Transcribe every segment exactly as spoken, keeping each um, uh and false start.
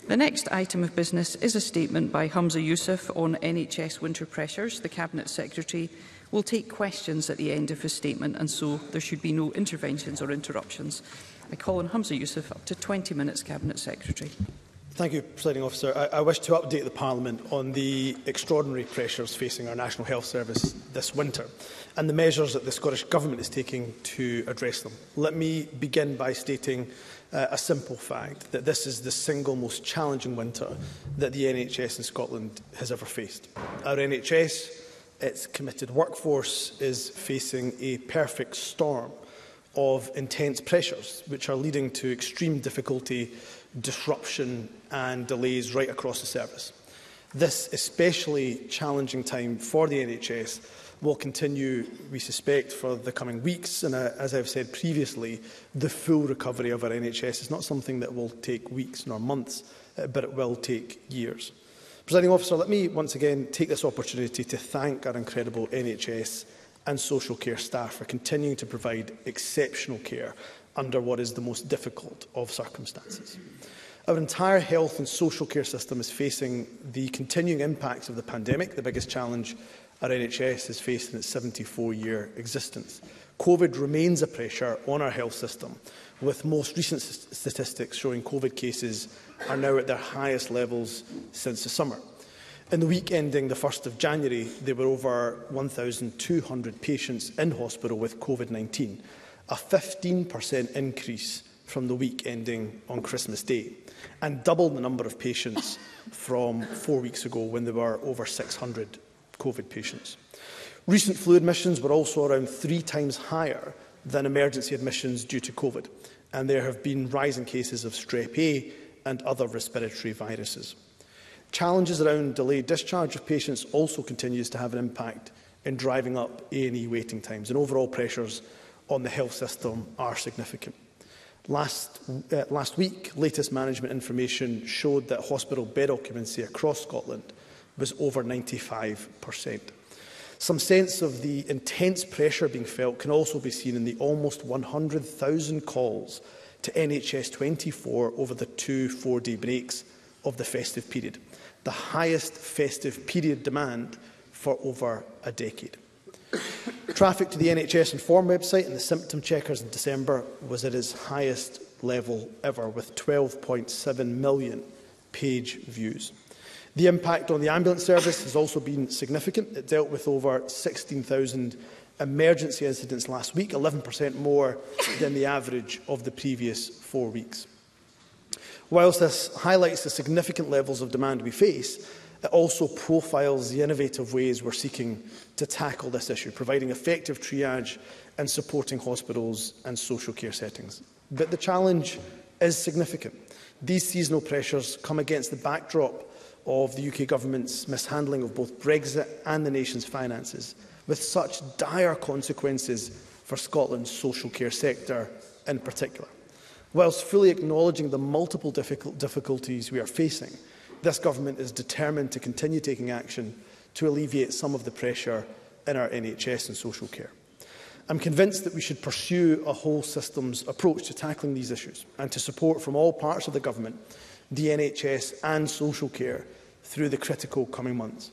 The next item of business is a statement by Humza Yousaf on N H S winter pressures. The Cabinet Secretary will take questions at the end of his statement, and so there should be no interventions or interruptions. I call on Humza Yousaf. Up to twenty minutes, Cabinet Secretary. Thank you, Presiding Officer. I, I wish to update the Parliament on the extraordinary pressures facing our National Health Service this winter and the measures that the Scottish Government is taking to address them. Let me begin by stating uh, a simple fact, that this is the single most challenging winter that the N H S in Scotland has ever faced. Our N H S, its committed workforce, is facing a perfect storm of intense pressures, which are leading to extreme difficulty, disruption and delays right across the service. This especially challenging time for the N H S will continue, we suspect, for the coming weeks. And uh, as I've said previously, the full recovery of our N H S is not something that will take weeks nor months, uh, but it will take years. Presiding Officer, let me once again take this opportunity to thank our incredible N H S and social care staff for continuing to provide exceptional care under what is the most difficult of circumstances. Our entire health and social care system is facing the continuing impacts of the pandemic, the biggest challenge our N H S has faced in its seventy-four year existence. COVID remains a pressure on our health system, with most recent statistics showing COVID cases are now at their highest levels since the summer. In the week ending the first of January, there were over one thousand two hundred patients in hospital with COVID nineteen, a fifteen percent increase from the week ending on Christmas Day, and double the number of patients from four weeks ago when there were over six hundred COVID patients. Recent flu admissions were also around three times higher than emergency admissions due to COVID, and there have been rising cases of strep A and other respiratory viruses. Challenges around delayed discharge of patients also continues to have an impact in driving up A and E waiting times, and overall pressures on the health system are significant. Last, uh, last week, latest management information showed that hospital bed occupancy across Scotland was over ninety-five percent. Some sense of the intense pressure being felt can also be seen in the almost one hundred thousand calls to N H S twenty-four over the two four-day breaks of the festive period, the highest festive period demand for over a decade. Traffic to the N H S Inform website and the symptom checkers in December was at its highest level ever, with twelve point seven million page views. The impact on the ambulance service has also been significant. It dealt with over sixteen thousand emergency incidents last week, eleven percent more than the average of the previous four weeks. Whilst this highlights the significant levels of demand we face, it also profiles the innovative ways we're seeking to tackle this issue, providing effective triage and supporting hospitals and social care settings. But the challenge is significant. These seasonal pressures come against the backdrop of the U K Government's mishandling of both Brexit and the nation's finances, with such dire consequences for Scotland's social care sector in particular. Whilst fully acknowledging the multiple difficult difficulties we are facing, this Government is determined to continue taking action to alleviate some of the pressure in our N H S and social care. I'm convinced that we should pursue a whole systems approach to tackling these issues and to support from all parts of the Government the N H S and social care through the critical coming months.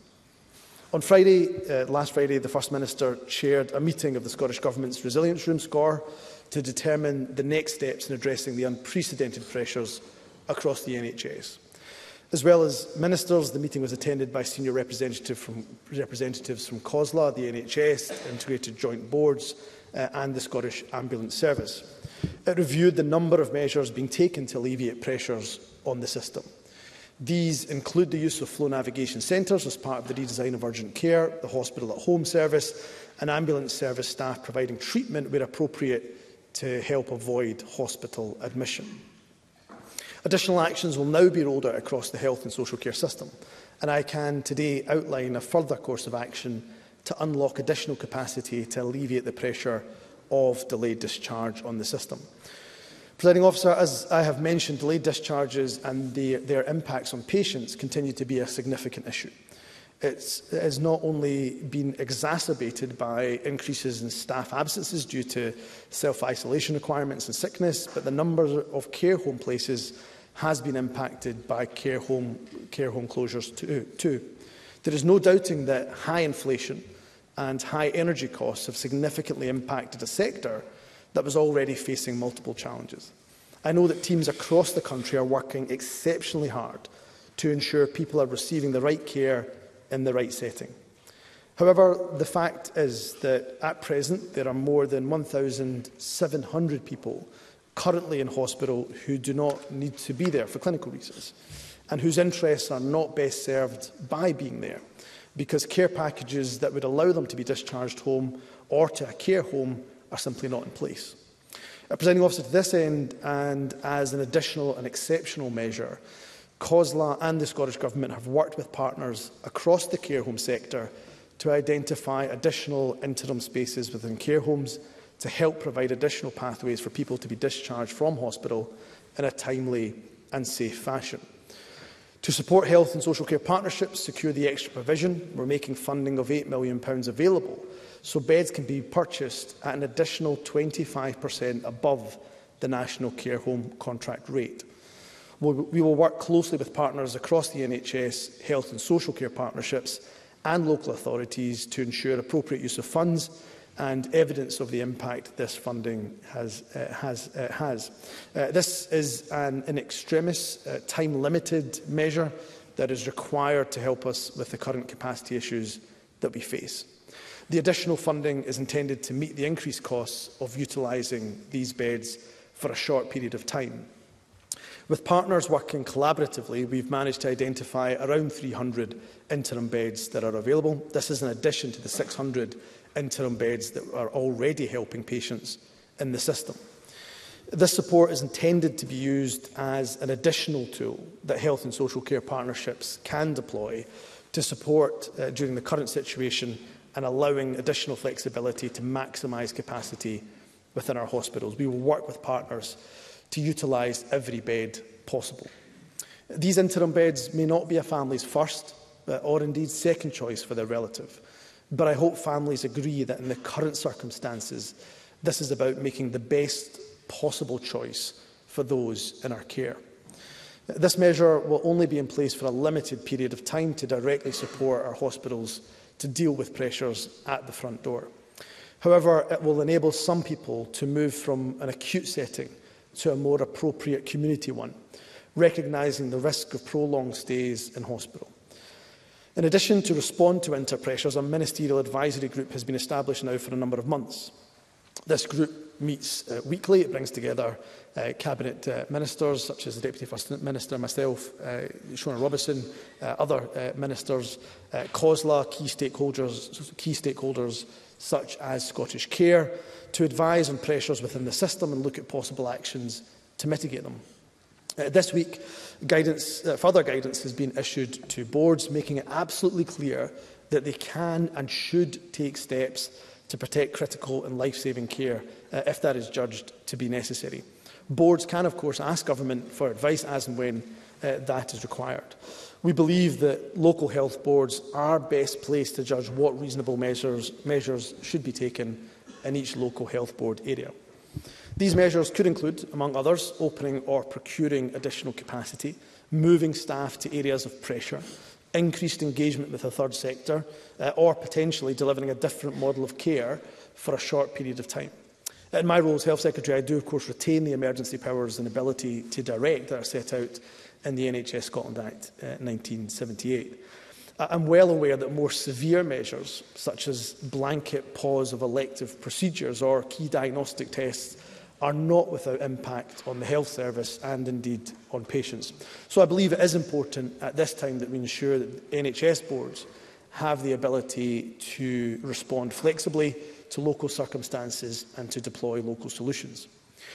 On Friday, uh, last Friday, the First Minister chaired a meeting of the Scottish Government's Resilience Room, SCORE, to determine the next steps in addressing the unprecedented pressures across the N H S. As well as ministers, the meeting was attended by senior representative from, representatives from COSLA, the N H S, Integrated Joint Boards uh, and the Scottish Ambulance Service. It reviewed the number of measures being taken to alleviate pressures on the system. These include the use of flow navigation centres as part of the redesign of urgent care, the hospital-at-home service and ambulance service staff providing treatment where appropriate to help avoid hospital admission. Additional actions will now be rolled out across the health and social care system, and I can today outline a further course of action to unlock additional capacity to alleviate the pressure of delayed discharge on the system. Presiding Officer, as I have mentioned, delayed discharges and the, their impacts on patients continue to be a significant issue. It's, it has not only been exacerbated by increases in staff absences due to self-isolation requirements and sickness, but the number of care home places has been impacted by care home, care home closures too, too. There is no doubting that high inflation and high energy costs have significantly impacted a sector that was already facing multiple challenges. I know that teams across the country are working exceptionally hard to ensure people are receiving the right care in the right setting. However, the fact is that at present there are more than one thousand seven hundred people currently in hospital who do not need to be there for clinical reasons and whose interests are not best served by being there because care packages that would allow them to be discharged home or to a care home are simply not in place. Uh, Presiding Officer, to this end, and as an additional and exceptional measure, COSLA and the Scottish Government have worked with partners across the care home sector to identify additional interim spaces within care homes to help provide additional pathways for people to be discharged from hospital in a timely and safe fashion. To support health and social care partnerships, secure the extra provision, we're making funding of eight million pounds available so beds can be purchased at an additional twenty-five percent above the national care home contract rate. We will work closely with partners across the N H S, health and social care partnerships and local authorities to ensure appropriate use of funds and evidence of the impact this funding has. Uh, has, uh, has. Uh, this is an in extremis, uh, time-limited measure that is required to help us with the current capacity issues that we face. The additional funding is intended to meet the increased costs of utilising these beds for a short period of time. With partners working collaboratively, we've managed to identify around three hundred interim beds that are available. This is in addition to the six hundred interim beds that are already helping patients in the system. This support is intended to be used as an additional tool that health and social care partnerships can deploy to support uh, during the current situation and allowing additional flexibility to maximise capacity within our hospitals. We will work with partners to utilise every bed possible. These interim beds may not be a family's first uh, or indeed second choice for their relative, but I hope families agree that in the current circumstances, this is about making the best possible choice for those in our care. This measure will only be in place for a limited period of time to directly support our hospitals to deal with pressures at the front door. However, it will enable some people to move from an acute setting to a more appropriate community one, recognising the risk of prolonged stays in hospital. In addition, to respond to winter pressures, a ministerial advisory group has been established now for a number of months. This group meets uh, weekly. It brings together uh, cabinet uh, ministers, such as the Deputy First Minister, myself, uh, Shona Robertson, uh, other uh, ministers, uh, COSLA, key stakeholders, key stakeholders such as Scottish Care, to advise on pressures within the system and look at possible actions to mitigate them. Uh, this week, guidance, uh, further guidance has been issued to boards, making it absolutely clear that they can and should take steps to protect critical and life-saving care uh, if that is judged to be necessary. Boards can, of course, ask government for advice as and when uh, that is required. We believe that local health boards are best placed to judge what reasonable measures, measures should be taken in each local health board area. These measures could include, among others, opening or procuring additional capacity, moving staff to areas of pressure, increased engagement with the third sector, uh, or potentially delivering a different model of care for a short period of time. In my role as Health Secretary, I do, of course, retain the emergency powers and ability to direct that are set out in the N H S Scotland Act uh, nineteen seventy-eight. I'm well aware that more severe measures, such as blanket pause of elective procedures or key diagnostic tests, are not without impact on the health service and indeed on patients. So I believe it is important at this time that we ensure that N H S boards have the ability to respond flexibly to local circumstances and to deploy local solutions.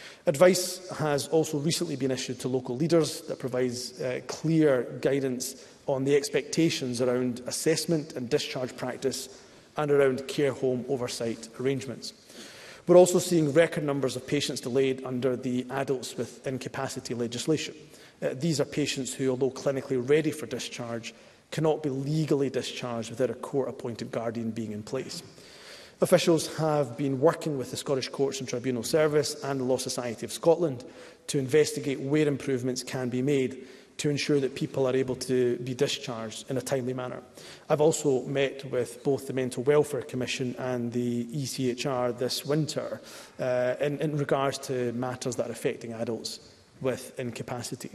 Advice has also recently been issued to local leaders that provides uh, clear guidance on the expectations around assessment and discharge practice and around care home oversight arrangements. We're also seeing record numbers of patients delayed under the adults with incapacity legislation. Uh, these are patients who, although clinically ready for discharge, cannot be legally discharged without a court-appointed guardian being in place. Officials have been working with the Scottish Courts and Tribunal Service and the Law Society of Scotland to investigate where improvements can be made to ensure that people are able to be discharged in a timely manner. I've also met with both the Mental Welfare Commission and the E C H R this winter uh, in, in regards to matters that are affecting adults with incapacity.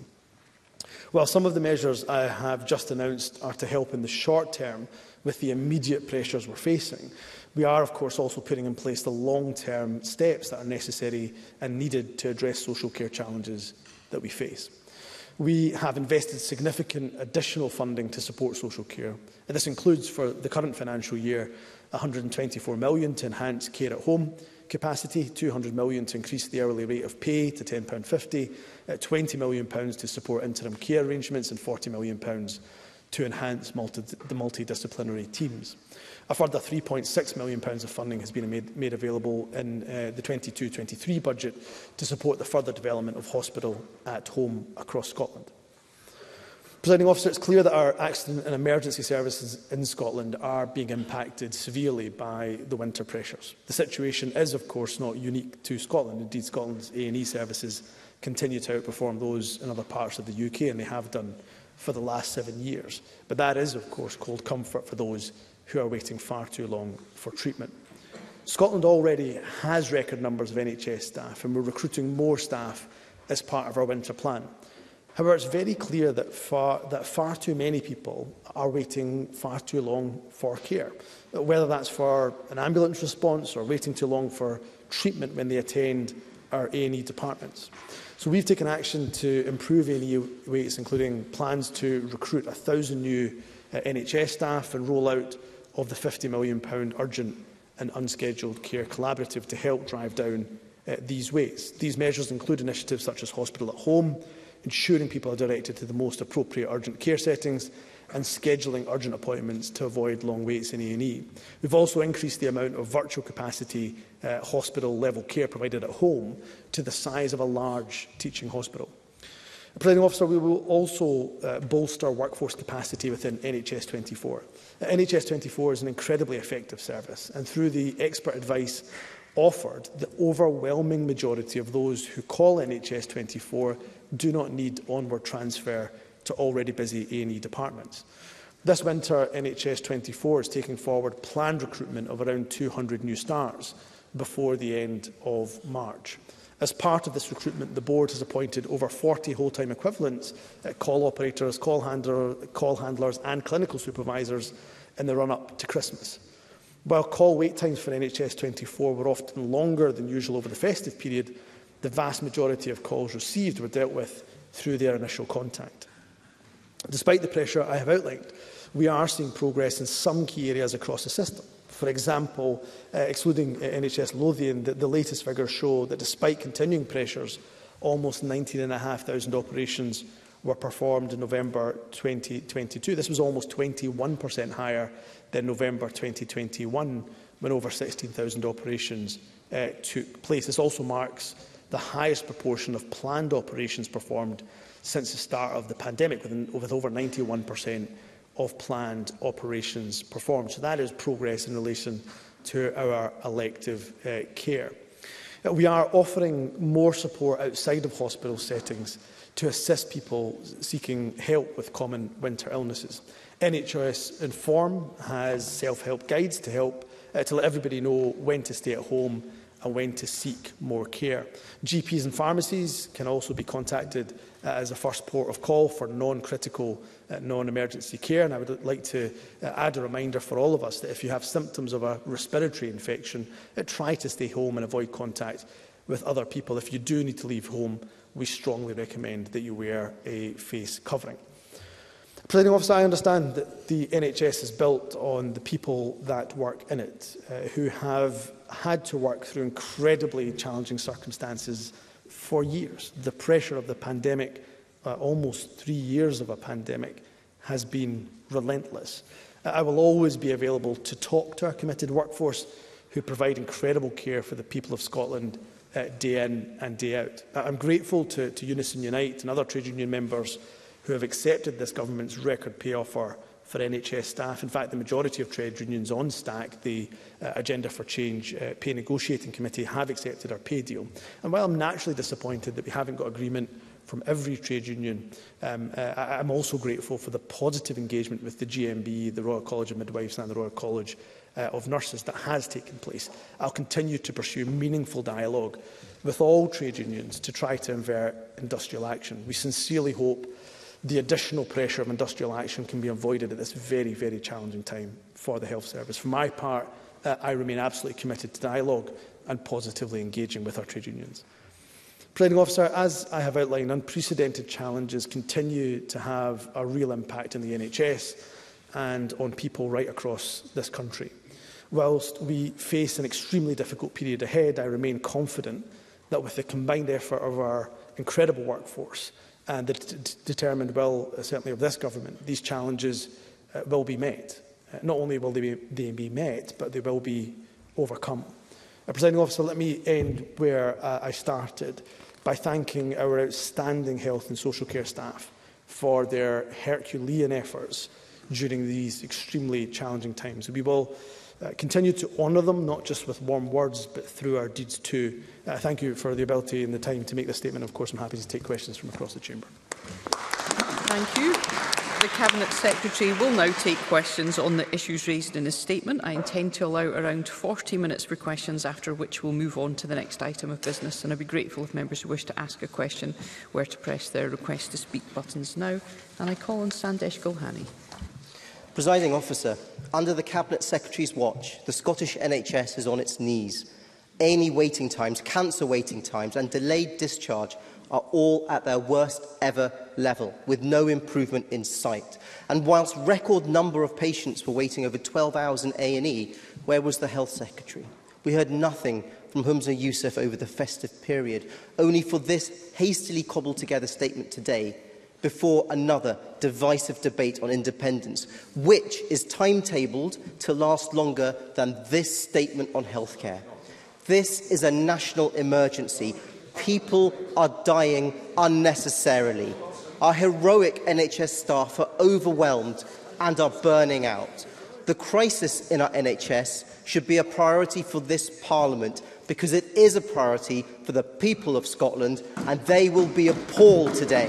While some of the measures I have just announced are to help in the short term with the immediate pressures we're facing, we are, of course, also putting in place the long-term steps that are necessary and needed to address social care challenges that we face. We have invested significant additional funding to support social care, and this includes, for the current financial year, one hundred and twenty-four million pounds to enhance care at home capacity, two hundred million pounds to increase the hourly rate of pay to ten pounds fifty, uh, twenty million pounds to support interim care arrangements, and forty million pounds to enhance multi the multidisciplinary teams. A further three point six million pounds of funding has been made, made available in uh, the twenty-two twenty-three budget to support the further development of hospital at home across Scotland. Presiding Officer, it's clear that our accident and emergency services in Scotland are being impacted severely by the winter pressures. The situation is, of course, not unique to Scotland. Indeed, Scotland's A and E services continue to outperform those in other parts of the U K, and they have done for the last seven years. But that is, of course, cold comfort for those who are waiting far too long for treatment. Scotland already has record numbers of N H S staff, and we're recruiting more staff as part of our winter plan. However, it's very clear that far, that far too many people are waiting far too long for care, whether that's for an ambulance response or waiting too long for treatment when they attend our A and E departments. So we've taken action to improve A and E waits, including plans to recruit one thousand new uh, N H S staff and roll out of the fifty million pounds urgent and unscheduled care collaborative to help drive down uh, these waits. These measures include initiatives such as hospital at home, ensuring people are directed to the most appropriate urgent care settings, and scheduling urgent appointments to avoid long waits in A and E. We've also increased the amount of virtual capacity uh, hospital-level care provided at home to the size of a large teaching hospital. Presiding Officer, we will also uh, bolster workforce capacity within N H S twenty-four. Uh, N H S twenty-four is an incredibly effective service, and through the expert advice offered, the overwhelming majority of those who call N H S twenty-four do not need onward transfer to already busy A and E departments. This winter, N H S twenty-four is taking forward planned recruitment of around two hundred new stars before the end of March. As part of this recruitment, the board has appointed over forty whole-time equivalents, uh, call operators, call, handler, call handlers and clinical supervisors in the run-up to Christmas. While call wait times for N H S twenty-four were often longer than usual over the festive period, the vast majority of calls received were dealt with through their initial contact. Despite the pressure I have outlined, we are seeing progress in some key areas across the system. For example, uh, excluding uh, N H S Lothian, the, the latest figures show that despite continuing pressures, almost nineteen thousand five hundred operations were performed in November twenty twenty-two. This was almost twenty-one percent higher than November twenty twenty-one, when over sixteen thousand operations uh, took place. This also marks the highest proportion of planned operations performed since the start of the pandemic, with, with over ninety-one percent of planned operations performed. So that is progress in relation to our elective uh, care. Uh, we are offering more support outside of hospital settings to assist people seeking help with common winter illnesses. N H S Inform has self-help guides to help uh, to let everybody know when to stay at home and when to seek more care. G Ps and pharmacies can also be contacted uh, as a first port of call for non-critical, uh, non-emergency care. And I would like to uh, add a reminder for all of us that if you have symptoms of a respiratory infection, uh, try to stay home and avoid contact with other people. If you do need to leave home, we strongly recommend that you wear a face covering. Presiding Officer, I understand that the N H S is built on the people that work in it, uh, who have had to work through incredibly challenging circumstances for years. The pressure of the pandemic, uh, almost three years of a pandemic, has been relentless. Uh, I will always be available to talk to our committed workforce who provide incredible care for the people of Scotland uh, day in and day out. I'm grateful to, to Unison Unite and other trade union members who have accepted this government's record pay offer for N H S staff. In fact, the majority of trade unions on STAC, the uh, Agenda for Change uh, Pay Negotiating Committee, have accepted our pay deal. And while I'm naturally disappointed that we haven't got agreement from every trade union, um, uh, I'm also grateful for the positive engagement with the G M B, the Royal College of Midwives and the Royal College uh, of Nurses that has taken place. I'll continue to pursue meaningful dialogue with all trade unions to try to invert industrial action. We sincerely hope the additional pressure of industrial action can be avoided at this very, very challenging time for the health service. For my part, uh, I remain absolutely committed to dialogue and positively engaging with our trade unions. Presiding Officer, as I have outlined, unprecedented challenges continue to have a real impact on the N H S and on people right across this country. Whilst we face an extremely difficult period ahead, I remain confident that with the combined effort of our incredible workforce and the determined will, uh, certainly of this government, these challenges uh, will be met. Uh, not only will they be, they be met, but they will be overcome. Uh, Presiding Officer, let me end where uh, I started, by thanking our outstanding health and social care staff for their Herculean efforts during these extremely challenging times. We will uh, continue to honour them, not just with warm words, but through our deeds too. Uh, thank you for the ability and the time to make this statement. Of course, I'm happy to take questions from across the chamber. Thank you. The Cabinet Secretary will now take questions on the issues raised in his statement. I intend to allow around forty minutes for questions, after which we'll move on to the next item of business. And I'd be grateful if members who wish to ask a question were to press their request to speak buttons now. And I call on Sandesh Gulhani. Presiding Officer, under the Cabinet Secretary's watch, the Scottish N H S is on its knees. A and E waiting times, cancer waiting times and delayed discharge are all at their worst ever level, with no improvement in sight. And whilst record number of patients were waiting over twelve hours in A and E, where was the Health Secretary? We heard nothing from Humza Yousaf over the festive period, only for this hastily cobbled together statement today, before another divisive debate on independence, which is timetabled to last longer than this statement on healthcare. This is a national emergency. People are dying unnecessarily. Our heroic N H S staff are overwhelmed and are burning out. The crisis in our N H S should be a priority for this Parliament, because it is a priority for the people of Scotland, and they will be appalled today.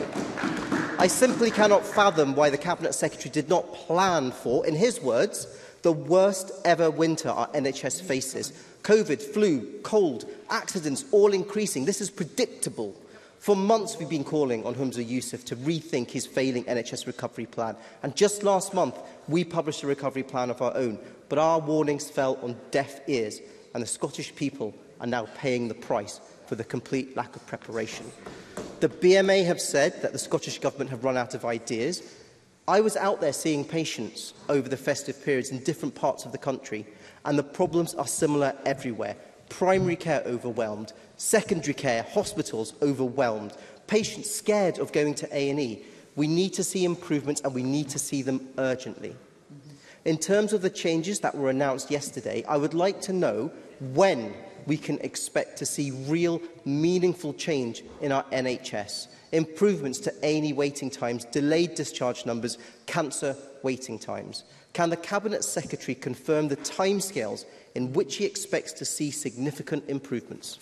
I simply cannot fathom why the Cabinet Secretary did not plan for, in his words, the worst ever winter our N H S faces. COVID, flu, cold, accidents all increasing. This is predictable. For months we've been calling on Humza Yousaf to rethink his failing N H S recovery plan. And just last month we published a recovery plan of our own. But our warnings fell on deaf ears, and the Scottish people are now paying the price for the complete lack of preparation. The B M A have said that the Scottish Government have run out of ideas. I was out there seeing patients over the festive periods in different parts of the country, and the problems are similar everywhere. Primary care overwhelmed, secondary care, hospitals overwhelmed, patients scared of going to A and E. We need to see improvements, and we need to see them urgently. Mm-hmm. In terms of the changes that were announced yesterday, I would like to know when we can expect to see real, meaningful change in our N H S. Improvements to A and E waiting times, delayed discharge numbers, cancer waiting times. Can the Cabinet Secretary confirm the timescales in which he expects to see significant improvements?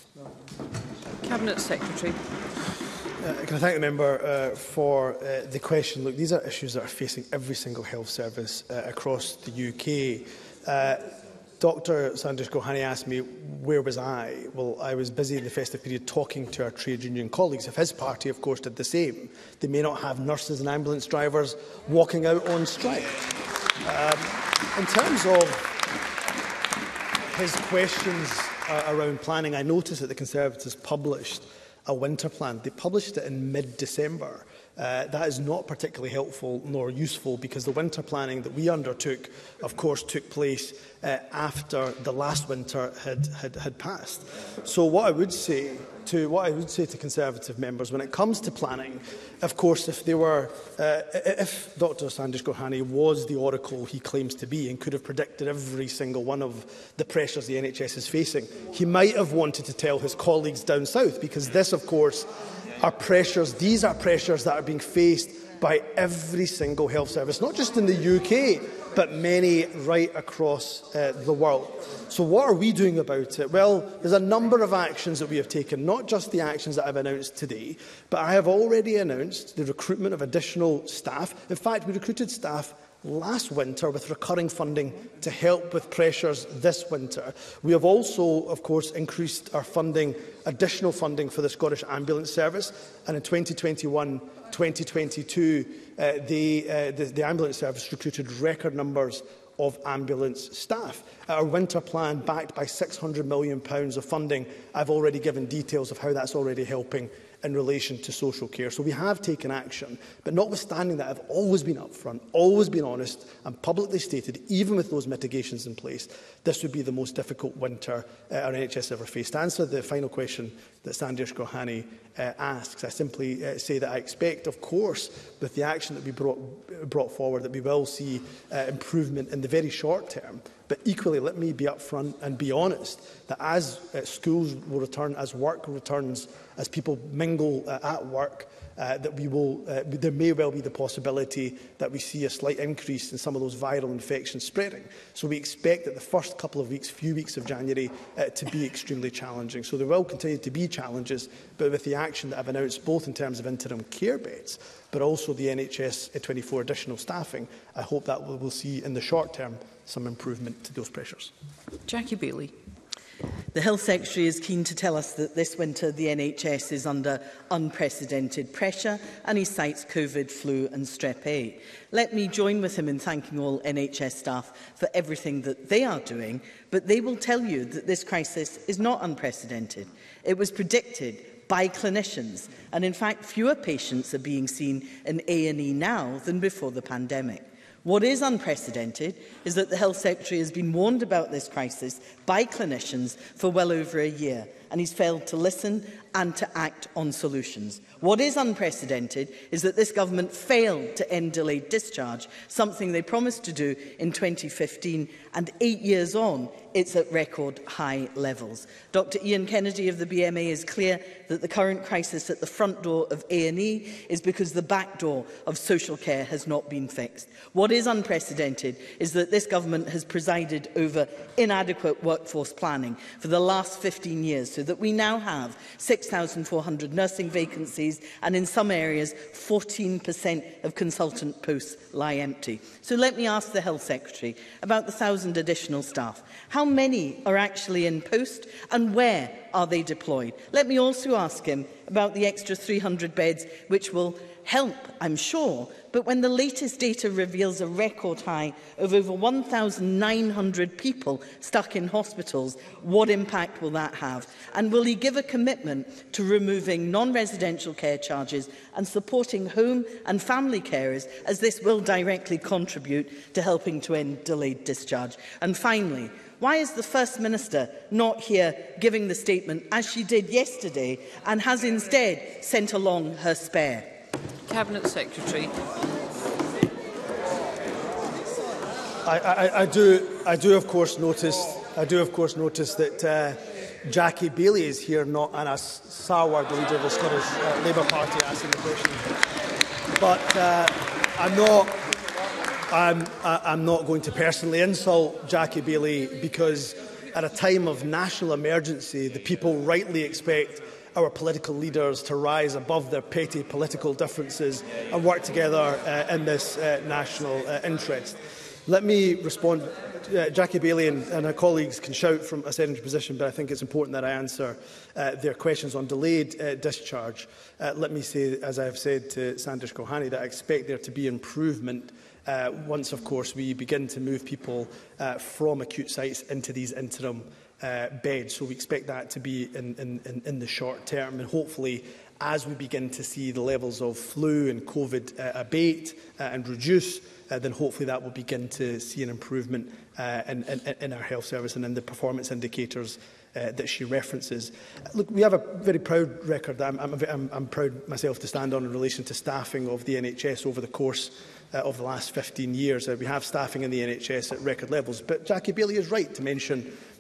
Cabinet Secretary. Uh, can I thank the member uh, for uh, the question? Look, these are issues that are facing every single health service uh, across the U K. Uh, Doctor Sandesh Gulhani asked me, where was I? Well, I was busy in the festive period talking to our trade union colleagues. If his party, of course, did the same, they may not have nurses and ambulance drivers walking out on strike. Um, in terms of his questions uh, around planning, I noticed that the Conservatives published a winter plan. They published it in mid-December. Uh, that is not particularly helpful nor useful, because the winter planning that we undertook, of course, took place uh, after the last winter had, had, had passed. So what I would say to what I would say to Conservative members when it comes to planning, of course, if they were, uh, if Doctor Sandesh Gulhani was the oracle he claims to be and could have predicted every single one of the pressures the N H S is facing, he might have wanted to tell his colleagues down south, because this, of course, are pressures, these are pressures that are being faced by every single health service, not just in the U K, but many right across uh, the world. So what are we doing about it? Well, there's a number of actions that we have taken, not just the actions that I've announced today, but I have already announced the recruitment of additional staff. In fact, we recruited staff last winter with recurring funding to help with pressures this winter. We have also, of course, increased our funding, additional funding for the Scottish Ambulance Service, and in twenty twenty-one twenty twenty-two, uh, the, uh, the, the Ambulance Service recruited record numbers of ambulance staff. Our winter plan, backed by six hundred million pounds of funding, I've already given details of how that's already helping in relation to social care. So we have taken action, but notwithstanding that, I've always been upfront, always been honest and publicly stated, even with those mitigations in place, this would be the most difficult winter uh, our N H S ever faced. To answer the final question that Sandesh Gohani uh, asks, I simply uh, say that I expect, of course, with the action that we brought, brought forward, that we will see uh, improvement in the very short term. But equally, let me be upfront and be honest that as uh, schools will return, as work returns, as people mingle uh, at work, uh, that we will, uh, there may well be the possibility that we see a slight increase in some of those viral infections spreading. So we expect that the first couple of weeks, few weeks of January, uh, to be extremely challenging. So there will continue to be challenges, but with the action that I've announced, both in terms of interim care beds, but also the N H S twenty-four additional staffing, I hope that we'll, we'll see in the short term some improvement to those pressures. Jackie Baillie. The Health Secretary is keen to tell us that this winter the N H S is under unprecedented pressure, and he cites COVID, flu and strep A. Let me join with him in thanking all N H S staff for everything that they are doing, but they will tell you that this crisis is not unprecedented. It was predicted by clinicians, and in fact fewer patients are being seen in A and E now than before the pandemic. What is unprecedented is that the Health Secretary has been warned about this crisis by clinicians for well over a year, and he's failed to listen and to act on solutions. What is unprecedented is that this government failed to end delayed discharge, something they promised to do in twenty fifteen, and eight years on, it's at record high levels. Doctor Ian Kennedy of the B M A is clear that the current crisis at the front door of A and E is because the back door of social care has not been fixed. What is unprecedented is that this government has presided over inadequate workforce planning for the last fifteen years, so that we now have six thousand four hundred nursing vacancies, and in some areas fourteen percent of consultant posts lie empty. So let me ask the Health Secretary about the thousand additional staff. How many are actually in post, and where are they deployed? Let me also ask him about the extra three hundred beds, which will help, I'm sure, but when the latest data reveals a record high of over one thousand nine hundred people stuck in hospitals, what impact will that have? And will he give a commitment to removing non-residential care charges and supporting home and family carers, as this will directly contribute to helping to end delayed discharge? And finally, why is the First Minister not here giving the statement as she did yesterday, and has instead sent along her spare? Cabinet Secretary. I, I, I do, I do, of course, notice. I do, of course, notice that uh, Jackie Baillie is here, not Anna Sarwar, the leader of the Scottish uh, Labour Party, asking the question. But uh, I'm not. I'm, I'm not going to personally insult Jackie Baillie, because at a time of national emergency, the people rightly expect our political leaders to rise above their petty political differences and work together uh, in this uh, national uh, interest. Let me respond. Uh, Jackie Baillie and, and her colleagues can shout from a certain position, but I think it's important that I answer uh, their questions on delayed uh, discharge. Uh, let me say, as I have said to Sandesh Gohani, that I expect there to be improvement uh, once, of course, we begin to move people uh, from acute sites into these interim Uh, beds. So we expect that to be in, in, in the short term, and hopefully as we begin to see the levels of flu and COVID uh, abate uh, and reduce, uh, then hopefully that will begin to see an improvement uh, in, in, in our health service and in the performance indicators uh, that she references. Look, we have a very proud record. I'm, I'm, I'm, I'm proud myself to stand on in relation to staffing of the N H S over the course Uh, of the last fifteen years. Uh, we have staffing in the N H S at record levels. But Jackie Baillie is right to mention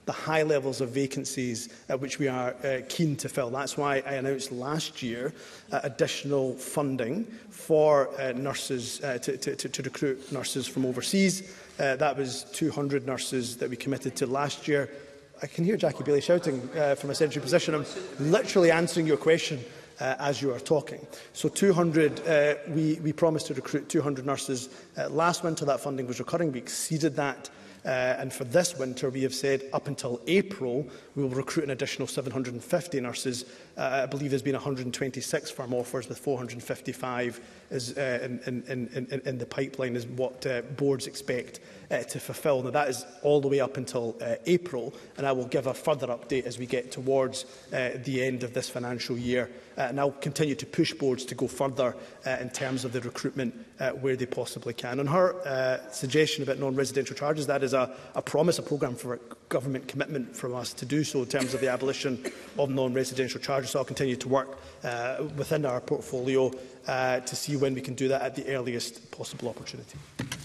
the high levels of vacancies uh, which we are uh, keen to fill. That's why I announced last year uh, additional funding for uh, nurses uh, to, to, to recruit nurses from overseas. Uh, that was two hundred nurses that we committed to last year. I can hear Jackie Bailey shouting uh, from a central position. I'm literally answering your question uh, as you are talking. So two hundred, uh, we, we promised to recruit two hundred nurses uh, last winter. That funding was recurring. We exceeded that. Uh, and for this winter, we have said up until April, we will recruit an additional seven hundred and fifty nurses. Uh, I believe there's been one hundred and twenty-six firm offers, with four hundred and fifty-five is, uh, in, in, in, in the pipeline, is what uh, boards expect uh, to fulfil. Now, that is all the way up until uh, April, and I will give a further update as we get towards uh, the end of this financial year. Uh, and I'll continue to push boards to go further uh, in terms of the recruitment uh, where they possibly can. On her uh, suggestion about non-residential charges, that is a, a promise, a programme for a government commitment from us to do so in terms of the abolition of non-residential charges. So I'll continue to work uh, within our portfolio uh, to see when we can do that at the earliest possible opportunity.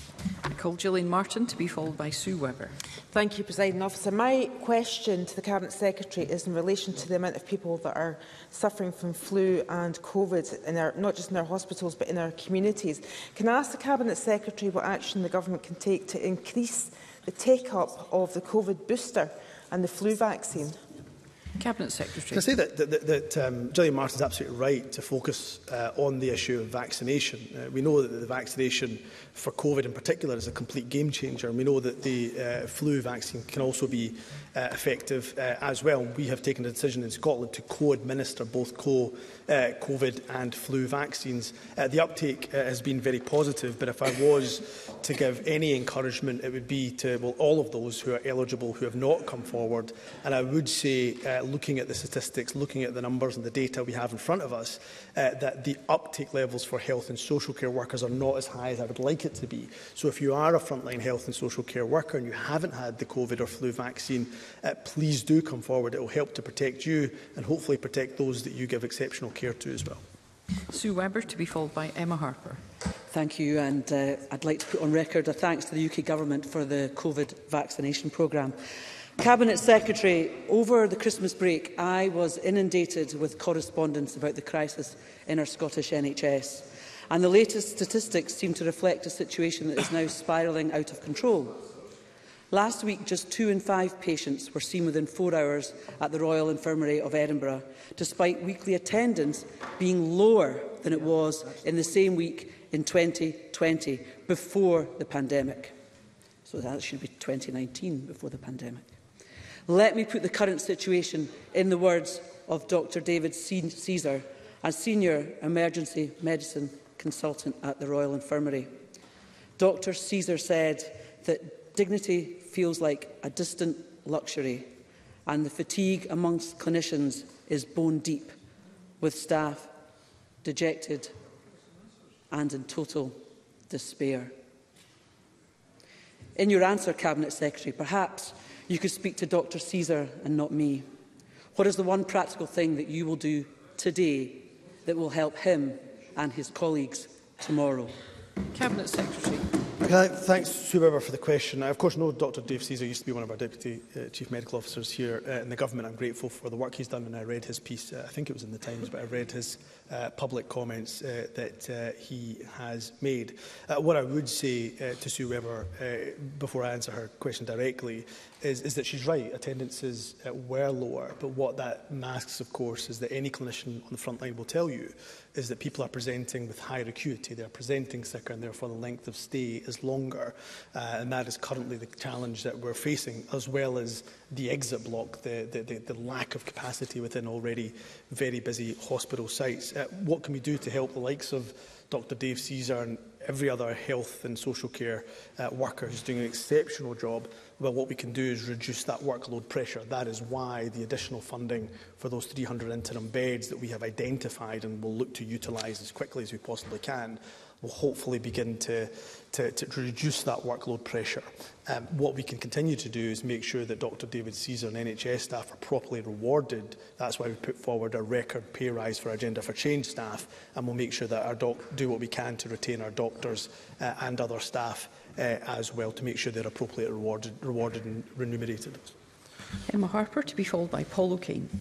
I call Gillian Martin, to be followed by Sue Webber. Thank you, Presiding Officer. My question to the Cabinet Secretary is in relation to the amount of people that are suffering from flu and COVID, in our, not just in our hospitals but in our communities. Can I ask the Cabinet Secretary what action the Government can take to increase the take-up of the COVID booster and the flu vaccine? Cabinet Secretary. Can I say that, that, that um, Gillian Martin is absolutely right to focus uh, on the issue of vaccination. Uh, we know that the vaccination for COVID in particular is a complete game changer, and we know that the uh, flu vaccine can also be uh, effective uh, as well. We have taken a decision in Scotland to co-administer both co, uh, COVID and flu vaccines. Uh, the uptake uh, has been very positive, but if I was to give any encouragement, it would be to well, all of those who are eligible who have not come forward. And I would say, uh, looking at the statistics, looking at the numbers and the data we have in front of us, uh, that the uptake levels for health and social care workers are not as high as I would like it to be. So if you are a frontline health and social care worker and you haven't had the COVID or flu vaccine, uh, please do come forward. It will help to protect you and hopefully protect those that you give exceptional care to as well. Sue Webber, to be followed by Emma Harper. Thank you, and uh, I'd like to put on record a thanks to the U K Government for the COVID vaccination programme. Cabinet Secretary, over the Christmas break, I was inundated with correspondence about the crisis in our Scottish N H S, and the latest statistics seem to reflect a situation that is now spiralling out of control. Last week, just two in five patients were seen within four hours at the Royal Infirmary of Edinburgh, despite weekly attendance being lower than it was in the same week in twenty twenty, before the pandemic. So that should be twenty nineteen, before the pandemic. Let me put the current situation in the words of Doctor David Caesar, a senior emergency medicine consultant at the Royal Infirmary. Doctor Caesar said that dignity feels like a distant luxury, and the fatigue amongst clinicians is bone deep, with staff dejected and in total despair. In your answer, Cabinet Secretary, perhaps you could speak to Doctor Caesar and not me. What is the one practical thing that you will do today that will help him and his colleagues tomorrow? Cabinet Secretary. Can I, thanks, Sue Webber, for the question. I, of course, know Doctor Dave Caesar used to be one of our Deputy uh, Chief Medical Officers here uh, in the Government. I'm grateful for the work he's done, and I read his piece. Uh, I think it was in the Times, but I read his uh, public comments uh, that uh, he has made. Uh, what I would say uh, to Sue Webber, uh, before I answer her question directly, is, is that she's right. Attendances uh, were lower, but what that masks, of course, is that any clinician on the front line will tell you is that people are presenting with higher acuity. They're presenting sicker, and therefore the length of stay is longer. Uh, and that is currently the challenge that we're facing, as well as the exit block, the, the, the, the lack of capacity within already very busy hospital sites. Uh, what can we do to help the likes of Doctor Dave Caesar and every other health and social care uh, worker who's doing an exceptional job? Well, what we can do is reduce that workload pressure. That is why the additional funding for those three hundred interim beds that we have identified and will look to utilise as quickly as we possibly can will hopefully begin to, to, to reduce that workload pressure. Um, what we can continue to do is make sure that Doctor David Caesar and N H S staff are properly rewarded. That's why we put forward a record pay rise for Agenda for Change staff, and we'll make sure that our doc do what we can to retain our doctors uh, and other staff uh, as well, to make sure they're appropriately rewarded, rewarded and remunerated. Emma Harper, to be followed by Paul O'Kane.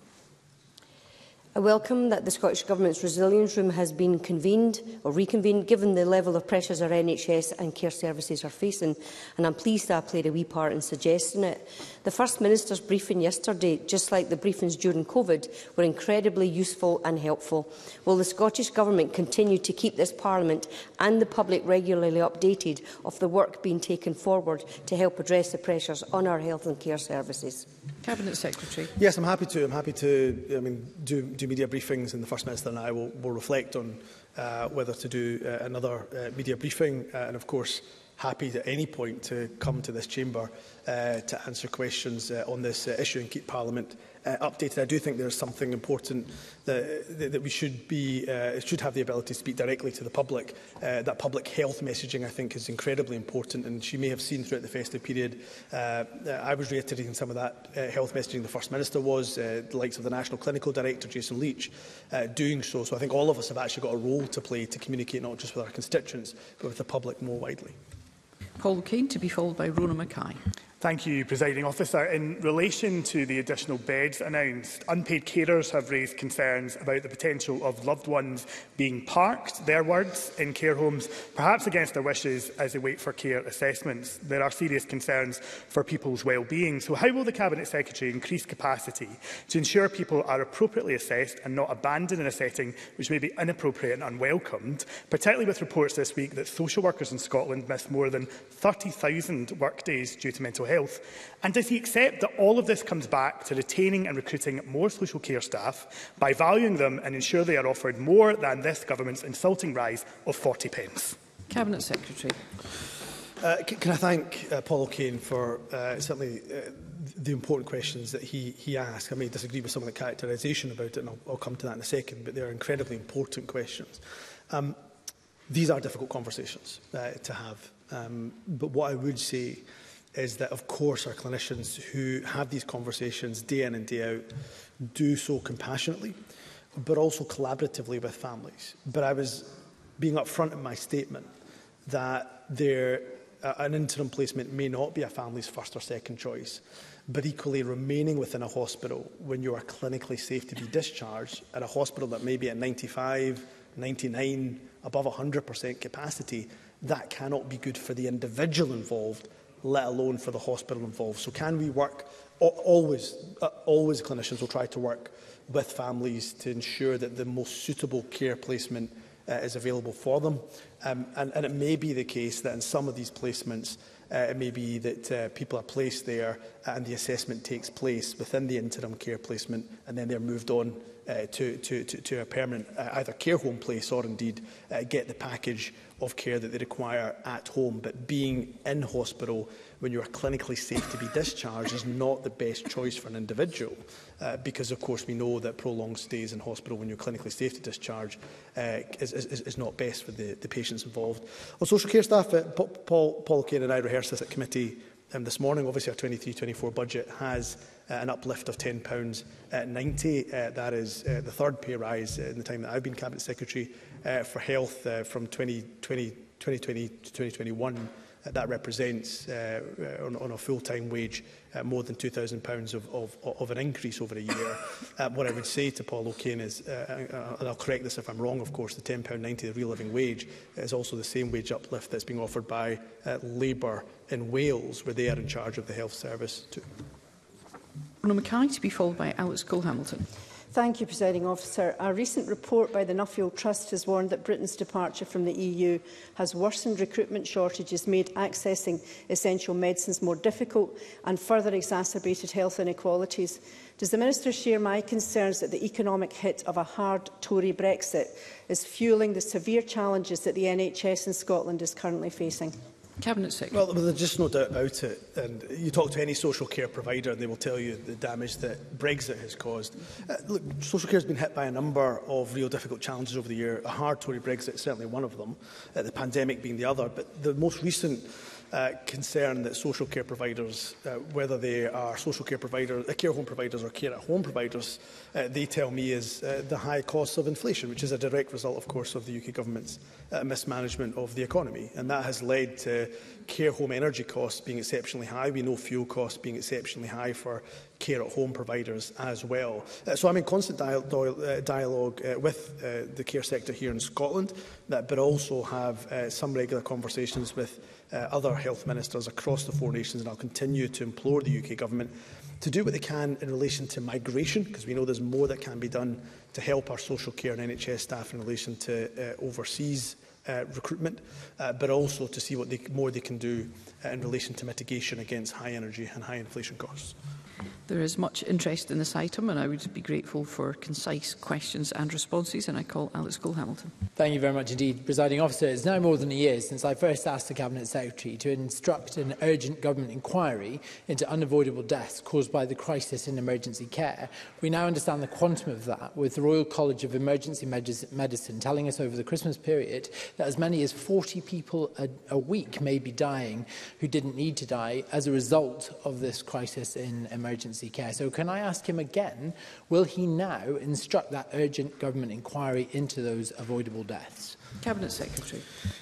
I welcome that the Scottish Government's Resilience Room has been convened or reconvened, given the level of pressures our N H S and care services are facing, and I'm pleased that I played a wee part in suggesting it. The First Minister's briefing yesterday, just like the briefings during COVID, were incredibly useful and helpful. Will the Scottish Government continue to keep this Parliament and the public regularly updated of the work being taken forward to help address the pressures on our health and care services? Cabinet Secretary. Yes, I'm happy to. I'm happy to I mean, do, do media briefings, and the First Minister and I will, will reflect on uh, whether to do uh, another uh, media briefing. Uh, and of course, happy at any point to come to this chamber uh, to answer questions uh, on this uh, issue and keep Parliament uh, updated. I do think there is something important that, that, that we should be uh, should have the ability to speak directly to the public. Uh, that public health messaging, I think, is incredibly important, and she may have seen throughout the festive period. Uh, I was reiterating some of that uh, health messaging. The First Minister was, uh, the likes of the National Clinical Director, Jason Leach, uh, doing so. So I think all of us have actually got a role to play to communicate not just with our constituents, but with the public more widely. Paul O'Kane, to be followed by Rona Mackay. Thank you, Presiding Officer. In relation to the additional beds announced, unpaid carers have raised concerns about the potential of loved ones being parked, their words, in care homes, perhaps against their wishes as they wait for care assessments. There are serious concerns for people's well-being. So how will the Cabinet Secretary increase capacity to ensure people are appropriately assessed and not abandoned in a setting which may be inappropriate and unwelcomed, particularly with reports this week that social workers in Scotland missed more than thirty thousand workdays due to mental health? And does he accept that all of this comes back to retaining and recruiting more social care staff by valuing them and ensure they are offered more than this government's insulting rise of forty pence? Cabinet Secretary. Uh, can, can I thank uh, Paul O'Kane for uh, certainly uh, the important questions that he, he asked. I may disagree with some of the characterisation about it, and I'll, I'll come to that in a second, but they are incredibly important questions. Um, these are difficult conversations uh, to have, um, but what I would say is that, of course, our clinicians who have these conversations day in and day out do so compassionately, but also collaboratively with families. But I was being upfront in my statement that there, uh, an interim placement may not be a family's first or second choice, but equally remaining within a hospital when you are clinically safe to be discharged at a hospital that may be at ninety-five, ninety-nine, above one hundred percent capacity, that cannot be good for the individual involved, let alone for the hospital involved. So can we work, always, uh, always clinicians will try to work with families to ensure that the most suitable care placement uh, is available for them. Um, and, and it may be the case that in some of these placements, uh, it may be that uh, people are placed there and the assessment takes place within the interim care placement, and then they're moved on Uh, to, to, to, to a permanent uh, either care home place or indeed uh, get the package of care that they require at home. But being in hospital when you are clinically safe to be discharged is not the best choice for an individual, uh, because of course we know that prolonged stays in hospital when you're clinically safe to discharge uh, is, is, is not best for the, the patients involved. On social care staff, uh, Paul, Paul Kane and I rehearsed this at committee um, this morning. Obviously our twenty-three twenty-four budget has Uh, an uplift of ten pounds ninety. Uh, that is uh, the third pay rise uh, in the time that I've been Cabinet Secretary uh, for Health uh, from twenty twenty to twenty twenty-one. Uh, that represents, uh, uh, on, on a full-time wage, uh, more than two thousand pounds of, of, of an increase over a year. Uh, what I would say to Paul O'Kane is, uh, uh, and I'll correct this if I'm wrong, of course, the ten pounds ninety, the real living wage, is also the same wage uplift that's being offered by uh, Labour in Wales, where they are in charge of the health service too. Rona Mackay, to be followed by Alex Cole-Hamilton. Thank you, Presiding Officer. A recent report by the Nuffield Trust has warned that Britain's departure from the E U has worsened recruitment shortages, made accessing essential medicines more difficult and further exacerbated health inequalities. Does the Minister share my concerns that the economic hit of a hard Tory Brexit is fuelling the severe challenges that the N H S in Scotland is currently facing? Cabinet Secretary. Well, there's just no doubt about it. And you talk to any social care provider and they will tell you the damage that Brexit has caused. Uh, look, social care has been hit by a number of real difficult challenges over the year. A hard Tory Brexit is certainly one of them, uh, the pandemic being the other. But the most recent uh, concern that social care providers, uh, whether they are social care providers, uh, care home providers or care at home providers, uh, they tell me is uh, the high costs of inflation, which is a direct result, of course, of the U K government's uh, mismanagement of the economy. And that has led to care home energy costs being exceptionally high. We know fuel costs being exceptionally high for care at home providers as well. Uh, so I'm in constant dia uh, dialogue uh, with uh, the care sector here in Scotland, uh, but also have uh, some regular conversations with uh, other health ministers across the four nations, and I'll continue to implore the U K Government to do what they can in relation to migration, because we know there's more that can be done to help our social care and N H S staff in relation to uh, overseas uh, recruitment, uh, but also to see what they, more they can do uh, in relation to mitigation against high energy and high inflation costs. There is much interest in this item, and I would be grateful for concise questions and responses. And I call Alex Cole-Hamilton. Thank you very much indeed, Presiding Officer. It's now more than a year since I first asked the Cabinet Secretary to instruct an urgent government inquiry into unavoidable deaths caused by the crisis in emergency care. We now understand the quantum of that, with the Royal College of Emergency Medicine telling us over the Christmas period that as many as forty people a, a week may be dying who didn't need to die as a result of this crisis in emergency care. So can I ask him again, will he now instruct that urgent government inquiry into those avoidable deaths? Cabinet Secretary.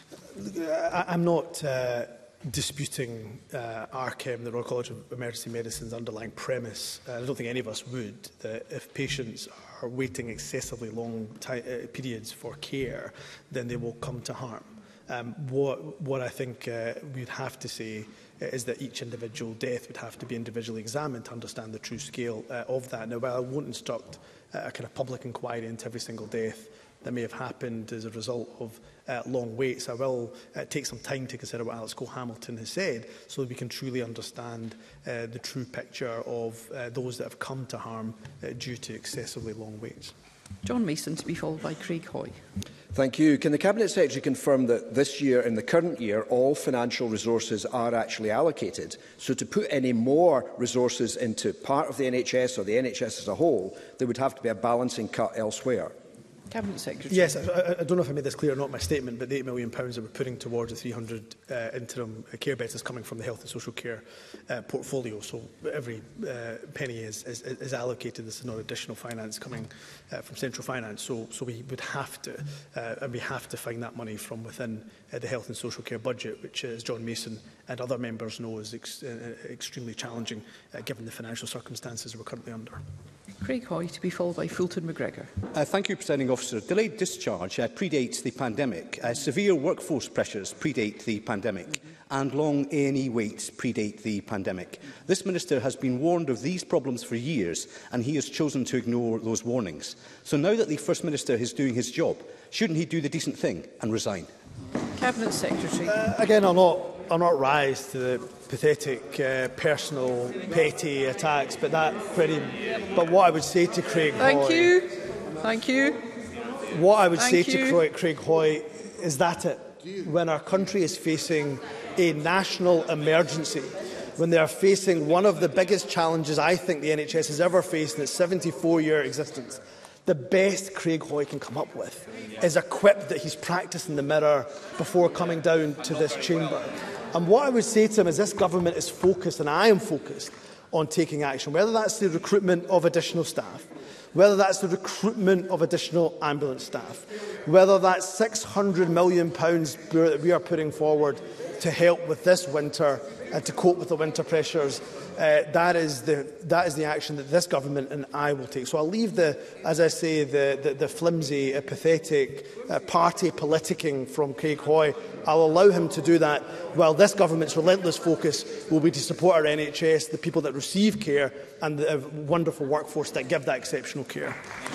I, I'm not uh, disputing uh, R C E M, the Royal College of Emergency Medicine's underlying premise. Uh, I don't think any of us would, that if patients are waiting excessively long uh, periods for care, then they will come to harm. Um, what, what I think uh, we'd have to say is that each individual death would have to be individually examined to understand the true scale uh, of that. Now, while I won't instruct uh, a kind of public inquiry into every single death that may have happened as a result of uh, long waits, I will uh, take some time to consider what Alex Cole-Hamilton has said, so that we can truly understand uh, the true picture of uh, those that have come to harm uh, due to excessively long waits. John Mason, to be followed by Craig Hoy. Thank you. Can the Cabinet Secretary confirm that this year, in the current year, all financial resources are actually allocated? So to put any more resources into part of the N H S or the N H S as a whole, there would have to be a balancing cut elsewhere. Cabinet Secretary. Yes, I, I don't know if I made this clear or not in my statement, but the eight million pounds that we're putting towards the three hundred uh, interim care beds is coming from the health and social care uh, portfolio. So every uh, penny is, is, is allocated. This is not additional finance coming uh, from central finance. So, so we would have to, uh, and we have to find that money from within uh, the health and social care budget, which, as John Mason and other members know, is ex uh, extremely challenging uh, given the financial circumstances we're currently under. Craig Hoy, to be followed by Fulton McGregor. Uh, thank you, Presiding Officer. Delayed discharge uh, predates the pandemic. Uh, severe workforce pressures predate the pandemic. Mm-hmm. And long A and E waits predate the pandemic. This Minister has been warned of these problems for years, and he has chosen to ignore those warnings. So now that the First Minister is doing his job, shouldn't he do the decent thing and resign? Cabinet Secretary. Uh, again, I'll not, I'll not rise to the pathetic, uh, personal, petty attacks, but that pretty. But what I would say to Craig Thank Hoy, you. Thank you. What I would Thank say you. to Craig, Craig Hoy is that it, when our country is facing a national emergency, when they are facing one of the biggest challenges I think the N H S has ever faced in its seventy-four year existence, the best Craig Hoy can come up with is a quip that he's practiced in the mirror before coming down to this chamber. And what I would say to him is this government is focused, and I am focused, on taking action, whether that's the recruitment of additional staff, whether that's the recruitment of additional ambulance staff, whether that's six hundred million pounds that we are putting forward to help with this winter and to cope with the winter pressures. Uh, that is the that is the action that this government and I will take. So I'll leave the, as I say, the the, the flimsy, uh, pathetic uh, party politicking from Craig Hoy. I'll allow him to do that, while this government's relentless focus will be to support our N H S, the people that receive care, and the uh, wonderful workforce that give that exceptional care.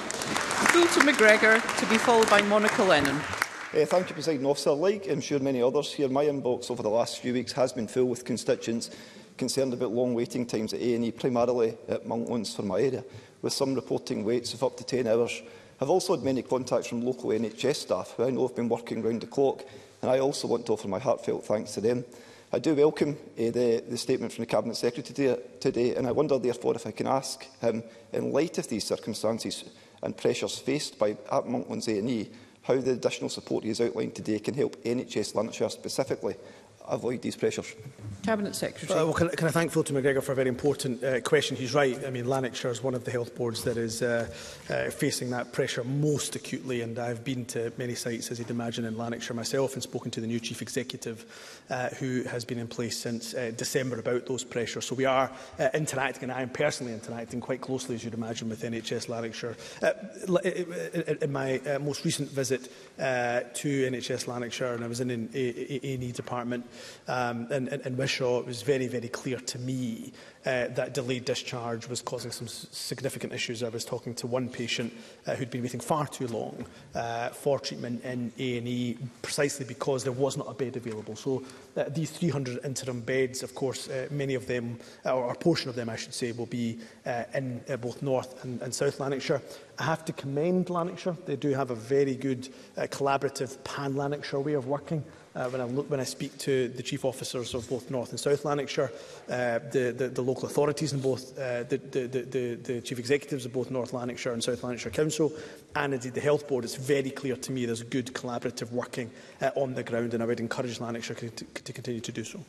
Fulton McGregor, to be followed by Monica Lennon. Uh, thank you, Presiding Officer. Like I'm sure many others here, my inbox over the last few weeks has been full with constituents concerned about long waiting times at A and E, primarily at Monklands for my area, with some reporting waits of up to ten hours. I've also had many contacts from local N H S staff who I know have been working round the clock, and I also want to offer my heartfelt thanks to them. I do welcome uh, the, the statement from the Cabinet Secretary today, today, and I wonder therefore if I can ask him, in light of these circumstances and pressures faced by at Monklands A and E, how the additional support he has outlined today can help N H S Lanarkshire specifically avoid these pressures? Cabinet Secretary. Uh, well, can, can I thank Phil McGregor for a very important uh, question? He's right. I mean, Lanarkshire is one of the health boards that is uh, uh, facing that pressure most acutely, and I've been to many sites, as you'd imagine, in Lanarkshire myself, and spoken to the new Chief Executive, uh, who has been in place since uh, December about those pressures. So we are uh, interacting, and I am personally interacting quite closely, as you'd imagine, with N H S Lanarkshire. Uh, in my uh, most recent visit uh, to N H S Lanarkshire, and I was in an A and E department um, in, in, in Wishaw, it was very, very clear to me uh, that delayed discharge was causing some significant issues. I was talking to one patient uh, who'd been waiting far too long uh, for treatment in A and E, precisely because there was not a bed available. So uh, these three hundred interim beds, of course, uh, many of them, or a portion of them, I should say, will be uh, in uh, both North and, and South Lanarkshire. I have to commend Lanarkshire. They do have a very good uh, collaborative pan-Lanarkshire way of working. Uh, when, I look, when I speak to the chief officers of both North and South Lanarkshire, uh, the, the, the local authorities in both, uh, the, the, the, the chief executives of both North Lanarkshire and South Lanarkshire Council, and indeed the Health Board, it's very clear to me there's good collaborative working uh, on the ground, and I would encourage Lanarkshire to, to continue to do so.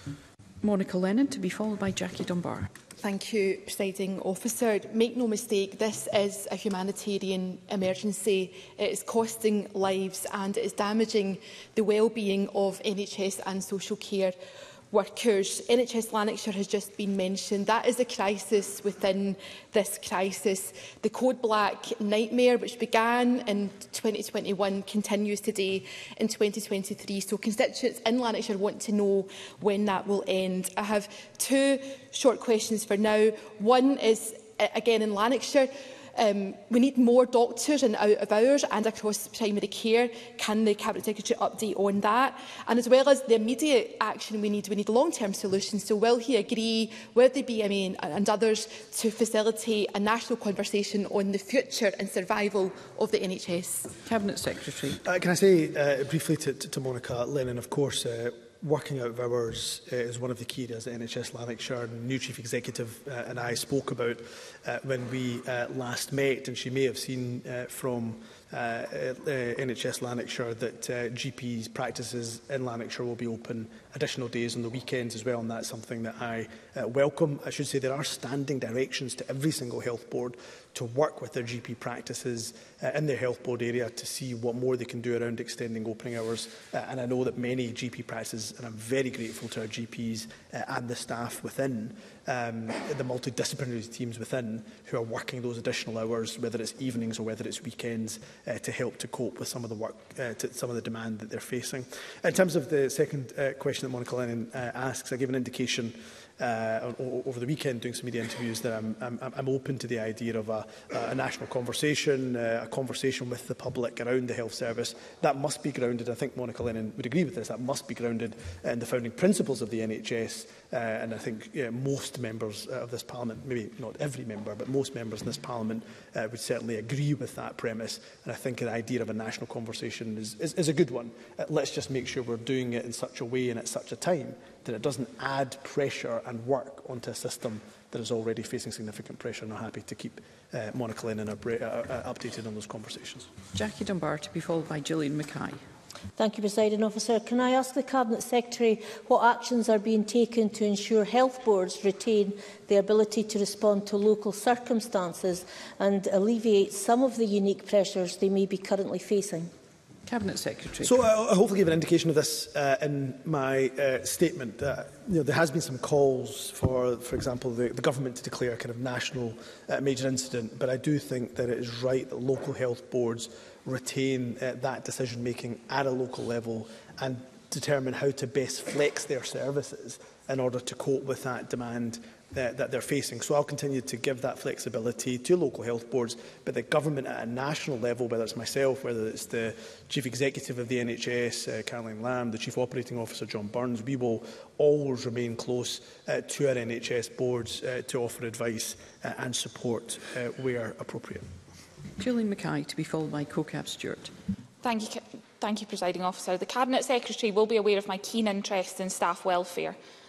Monica Lennon, to be followed by Jackie Dunbar. Thank you, Presiding Officer. Make no mistake, this is a humanitarian emergency. It is costing lives and it is damaging the well-being of N H S and social care workers. N H S Lanarkshire has just been mentioned. That is a crisis within this crisis. The Code Black nightmare, which began in twenty twenty-one, continues today in twenty twenty-three. So constituents in Lanarkshire want to know when that will end. I have two short questions for now. One is, again, in Lanarkshire. Um, we need more doctors in out of hours and across primary care. Can the Cabinet Secretary update on that? And as well as the immediate action we need, we need long-term solutions. So will he agree with the B M A and, and others to facilitate a national conversation on the future and survival of the N H S? Cabinet Secretary. Uh, can I say uh, briefly to, to, to Monica Lennon, of course, uh, working out of hours uh, is one of the key areas that N H S Lanarkshire and new Chief Executive uh, and I spoke about uh, when we uh, last met, and she may have seen uh, from uh, uh, N H S Lanarkshire that uh, G Ps practices in Lanarkshire will be open additional days on the weekends as well, and that's something that I uh, welcome. I should say there are standing directions to every single health board to work with their G P practices uh, in their health board area to see what more they can do around extending opening hours. Uh, and I know that many G P practices, and I'm very grateful to our G Ps uh, and the staff within, um, the multidisciplinary teams within, who are working those additional hours, whether it's evenings or whether it's weekends, uh, to help to cope with some of the work, uh, to some of the demand that they're facing. In terms of the second uh, question that Monica Lennon uh, asks, I gave an indication Uh, over the weekend doing some media interviews that I'm, I'm, I'm open to the idea of a, a national conversation, uh, a conversation with the public around the health service. That must be grounded, I think Monica Lennon would agree with this, that must be grounded in the founding principles of the N H S. Uh, and I think yeah, most members uh, of this Parliament, maybe not every member, but most members in this Parliament uh, would certainly agree with that premise. And I think the idea of a national conversation is, is, is a good one. Uh, let's just make sure we're doing it in such a way and at such a time that it doesn't add pressure and work onto a system that is already facing significant pressure. And I'm happy to keep uh, Monica Lennon uh, uh, updated on those conversations. Jackie Dunbar, to be followed by Gillian Mackay. Thank you, Presiding Officer. Can I ask the Cabinet Secretary what actions are being taken to ensure health boards retain the ability to respond to local circumstances and alleviate some of the unique pressures they may be currently facing? Cabinet Secretary. So I, I hopefully give an indication of this uh, in my uh, statement. Uh, you know, there has been some calls for, for example, the, the government to declare a kind of national uh, major incident, but I do think that it is right that local health boards retain uh, that decision-making at a local level and determine how to best flex their services in order to cope with that demand Uh, that they're facing. So I'll continue to give that flexibility to local health boards, but the government at a national level, whether it's myself, whether it's the Chief Executive of the N H S, uh, Caroline Lamb, the Chief Operating Officer, John Burns, we will always remain close uh, to our N H S boards uh, to offer advice uh, and support uh, where appropriate. Gillian Mackay, to be followed by Co-Cab Stewart. Thank you, thank you, Presiding Officer. The Cabinet Secretary will be aware of my keen interest in staff welfare.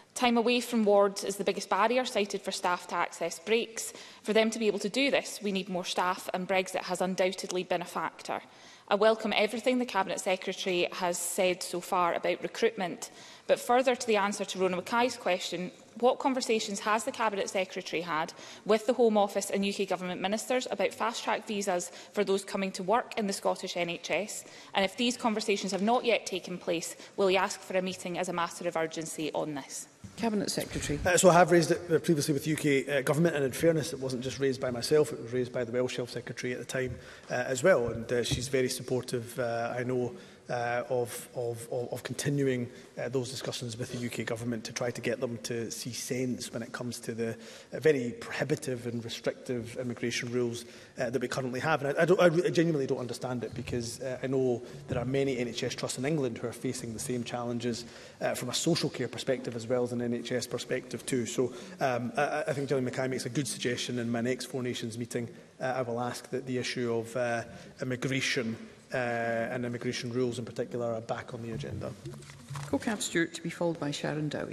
Time away from wards is the biggest barrier cited for staff to access breaks. For them to be able to do this, we need more staff, and Brexit has undoubtedly been a factor. I welcome everything the Cabinet Secretary has said so far about recruitment. But further to the answer to Rona Mackay's question, what conversations has the Cabinet Secretary had with the Home Office and U K Government ministers about fast-track visas for those coming to work in the Scottish N H S? And if these conversations have not yet taken place, will he ask for a meeting as a matter of urgency on this? Cabinet Secretary. Uh, so I have raised it uh, previously with U K uh, Government, and in fairness, it wasn't just raised by myself, it was raised by the Welsh Health Secretary at the time uh, as well, and uh, she's very supportive, uh, I know, Uh, of, of, of continuing uh, those discussions with the U K Government to try to get them to see sense when it comes to the uh, very prohibitive and restrictive immigration rules uh, that we currently have. And I, I, don't, I genuinely don't understand it, because uh, I know there are many N H S trusts in England who are facing the same challenges uh, from a social care perspective as well as an N H S perspective too. So um, I, I think Gillian Mackay makes a good suggestion. In my next Four Nations meeting, uh, I will ask that the issue of uh, immigration Uh, and immigration rules in particular are back on the agenda. Co-Cap Stewart, to be followed by Sharon Dowie.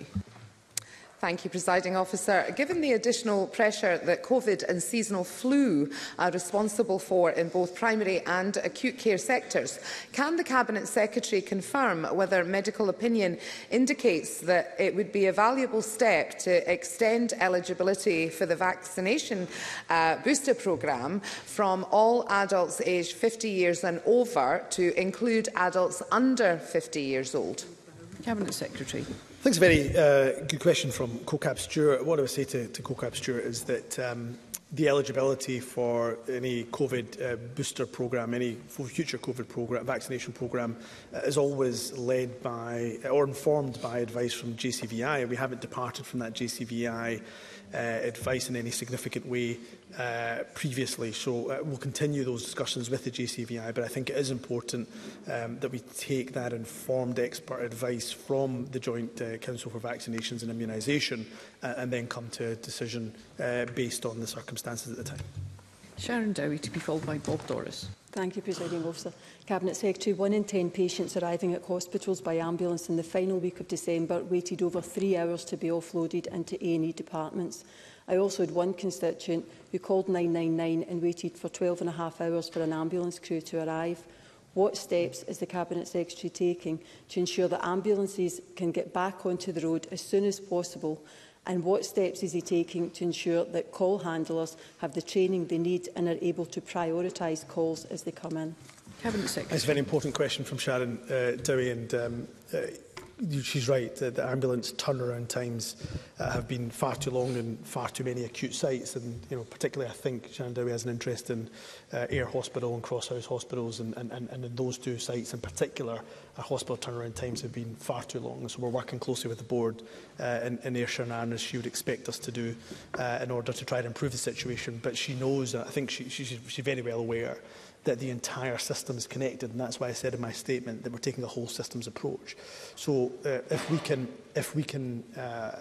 Thank you, Presiding Officer. Given the additional pressure that COVID and seasonal flu are responsible for in both primary and acute care sectors, can the Cabinet Secretary confirm whether medical opinion indicates that it would be a valuable step to extend eligibility for the vaccination uh, booster programme from all adults aged fifty years and over to include adults under fifty years old? Cabinet Secretary. I think it's a very uh, good question from Co-Cap Stewart. What I would say to, to Co-Cap Stewart is that um, the eligibility for any COVID uh, booster programme, any future COVID programme, vaccination programme, uh, is always led by or informed by advice from J C V I. We haven't departed from that J C V I uh, advice in any significant way uh, previously. So uh, we'll continue those discussions with the J C V I, but I think it is important um, that we take that informed expert advice from the Joint uh, Council for Vaccinations and Immunisation uh, and then come to a decision uh, based on the circumstances at the time. Sharon Dowie, to be followed by Bob Doris. Thank you, Presiding Officer. Cabinet Secretary, one in ten patients arriving at hospitals by ambulance in the final week of December waited over three hours to be offloaded into A and E departments. I also had one constituent who called nine nine nine and waited for twelve and a half hours for an ambulance crew to arrive. What steps is the Cabinet Secretary taking to ensure that ambulances can get back onto the road as soon as possible? And what steps is he taking to ensure that call handlers have the training they need and are able to prioritise calls as they come in? Cabinet Secretary. It's a very important question from Sharon uh, Dowie, and um, uh, she's right. The, the ambulance turnaround times uh, have been far too long in far too many acute sites, and you know, particularly, I think Sharon Dowie has an interest in uh, Ayr Hospital and Crosshouse hospitals, and, and, and in those two sites in particular, our hospital turnaround times have been far too long. So we're working closely with the board uh, in, in Ayrshire and Arran, as she would expect us to do, uh, in order to try to improve the situation. But she knows, I think she, she, she's very well aware that the entire system is connected, and that's why I said in my statement that we're taking a whole systems approach. So uh, if we can, if we can uh,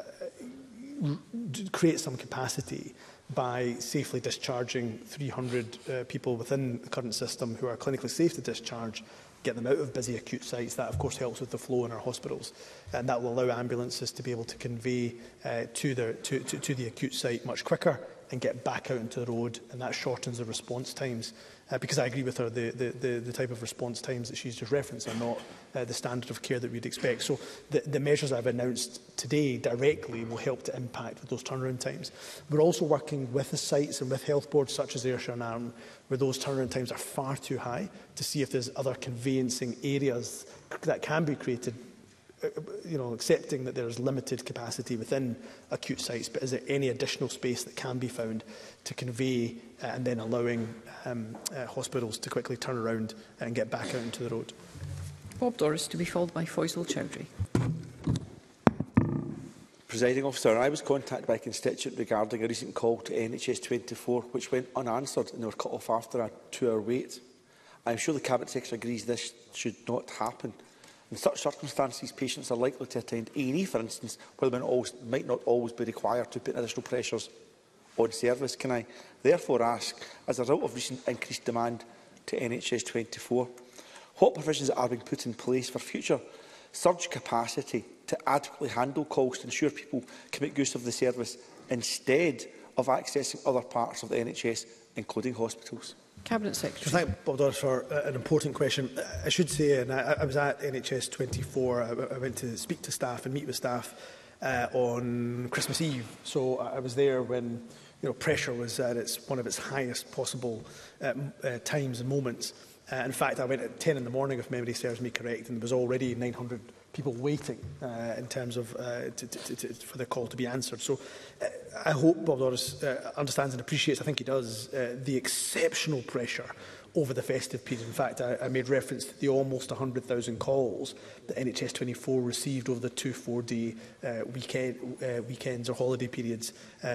create some capacity by safely discharging three hundred uh, people within the current system who are clinically safe to discharge, get them out of busy acute sites, that of course helps with the flow in our hospitals, and that will allow ambulances to be able to convey uh, to, the, to, to, to the acute site much quicker and get back out into the road, and that shortens the response times. Uh, because I agree with her, the, the, the, the type of response times that she's just referenced are not uh, the standard of care that we'd expect. So the, the measures I've announced today directly will help to impact with those turnaround times. We're also working with the sites and with health boards such as Ayrshire and Arran, where those turnaround times are far too high, to see if there's other conveyancing areas that can be created, you know, accepting that there is limited capacity within acute sites, but is there any additional space that can be found to convey uh, and then allowing um, uh, hospitals to quickly turn around and get back out into the road? Bob Doris, to be followed by Faisal Chowdhury. Presiding Officer, I was contacted by a constituent regarding a recent call to N H S twenty-four, which went unanswered and they were cut off after a two-hour wait. I am sure the Cabinet Secretary agrees this should not happen. In such circumstances, patients are likely to attend A and E, for instance, where they might, always, might not always be required to put additional pressures on service. Can I therefore ask, as a result of recent increased demand to N H S twenty-four, what provisions are being put in place for future surge capacity to adequately handle calls to ensure people can make use of the service instead of accessing other parts of the N H S, including hospitals? Cabinet Secretary. Thank Bob Doris for uh, an important question. I should say, and I, I was at N H S twenty-four, I, I went to speak to staff and meet with staff uh, on Christmas Eve. So I was there when you know, pressure was at its, one of its highest possible uh, uh, times and moments. Uh, in fact, I went at ten in the morning, if memory serves me correct, and there was already nine hundred people waiting uh, in terms of uh, to, to, to, for the call to be answered. So uh, I hope Bob Doris uh, understands and appreciates, I think he does, uh, the exceptional pressure over the festive period. In fact, I, I made reference to the almost one hundred thousand calls that N H S twenty-four received over the two four-day uh, weekend, uh, weekends or holiday periods. Um,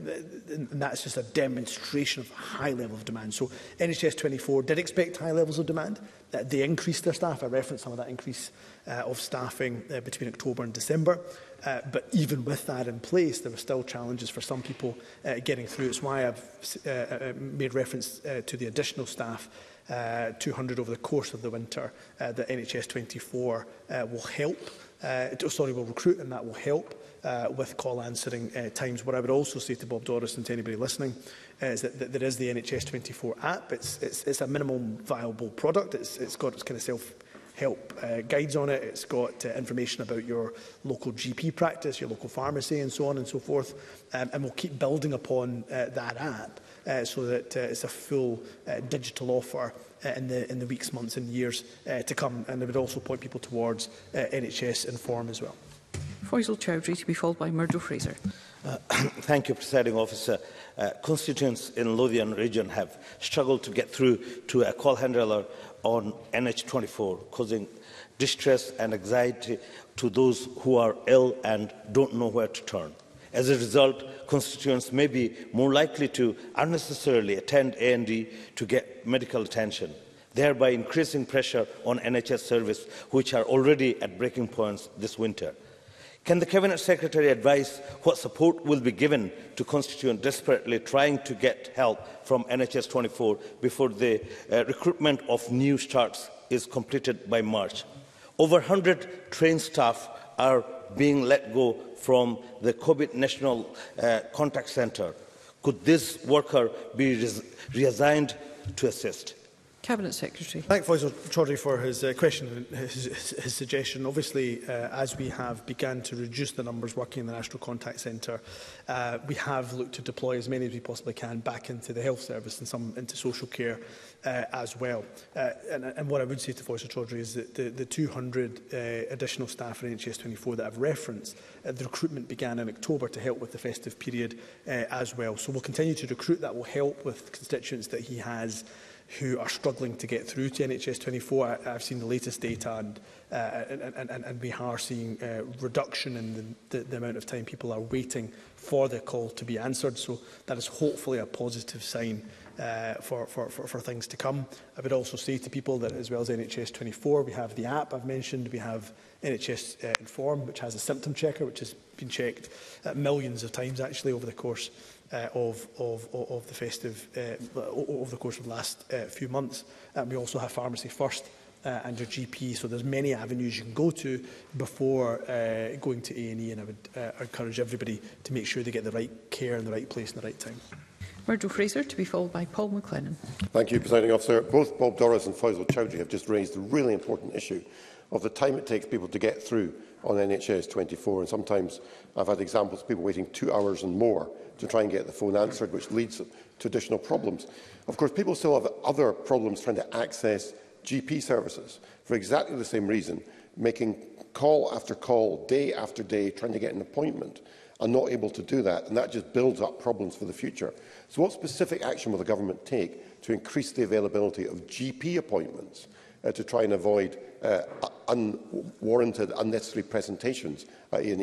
and that's just a demonstration of a high level of demand. So N H S twenty-four did expect high levels of demand. Uh, they increased their staff. I referenced some of that increase uh, of staffing uh, between October and December. Uh, but even with that in place, there were still challenges for some people uh, getting through. It's why I've uh, uh, made reference uh, to the additional staff, uh, two hundred over the course of the winter, uh, that N H S twenty-four uh, will help. Uh, sorry, will recruit, and that will help uh, with call answering uh, times. What I would also say to Bob Doris and to anybody listening uh, is that, that there is the N H S twenty-four app. It's, it's, it's a minimum viable product. It's, it's got its kind of self help uh, guides on it. It's got uh, information about your local G P practice, your local pharmacy, and so on and so forth. Um, and we'll keep building upon uh, that app uh, so that uh, it's a full uh, digital offer uh, in the in the weeks, months, and years uh, to come. And I would also point people towards uh, N H S Inform as well. Faisal Chowdhury, to be followed by Murdo Fraser. Uh, thank you, Presiding Officer. Uh, constituents in Lothian region have struggled to get through to a call handler on N H twenty-four, causing distress and anxiety to those who are ill and don't know where to turn. As a result, constituents may be more likely to unnecessarily attend A and E to get medical attention, thereby increasing pressure on N H S services, which are already at breaking points this winter. Can the Cabinet Secretary advise what support will be given to constituents desperately trying to get help from N H S twenty-four before the uh, recruitment of new starts is completed by March? Over one hundred trained staff are being let go from the COVID National uh, Contact Centre. Could this worker be reassigned to assist? Cabinet Secretary. Thank Faisal Chowdhury for his uh, question and his, his, his suggestion. Obviously, uh, as we have begun to reduce the numbers working in the National Contact Centre, uh, we have looked to deploy as many as we possibly can back into the health service and some into social care uh, as well. Uh, and, and what I would say to Faisal Chowdhury is that the, the two hundred uh, additional staff in N H S twenty-four that I've referenced, uh, the recruitment began in October to help with the festive period uh, as well. So we'll continue to recruit. That will help with constituents that he has who are struggling to get through to N H S twenty-four. I, I've seen the latest data, and, uh, and, and, and, and we are seeing a reduction in the, the, the amount of time people are waiting for the call to be answered. So that is hopefully a positive sign uh, for, for, for, for things to come. I would also say to people that, as well as N H S twenty-four, we have the app I've mentioned, we have N H S uh, Inform, which has a symptom checker, which has been checked uh, millions of times actually over the course Uh, of, of, of the festive, uh, over the course of the last uh, few months. And we also have Pharmacy First uh, and your G P, so there's many avenues you can go to before uh, going to A and E, and I would uh, encourage everybody to make sure they get the right care in the right place in the right time. Murdo Fraser, to be followed by Paul McLennan. Thank you, Presiding Officer. Both Bob Doris and Faisal Chowdhury have just raised the really important issue of the time it takes people to get through on N H S twenty-four, and sometimes I've had examples of people waiting two hours and more to try and get the phone answered, which leads to additional problems. Of course, people still have other problems trying to access G P services for exactly the same reason, making call after call, day after day, trying to get an appointment and not able to do that, and that just builds up problems for the future. So what specific action will the government take to increase the availability of G P appointments uh, to try and avoid uh, unwarranted, unnecessary presentations at A and E?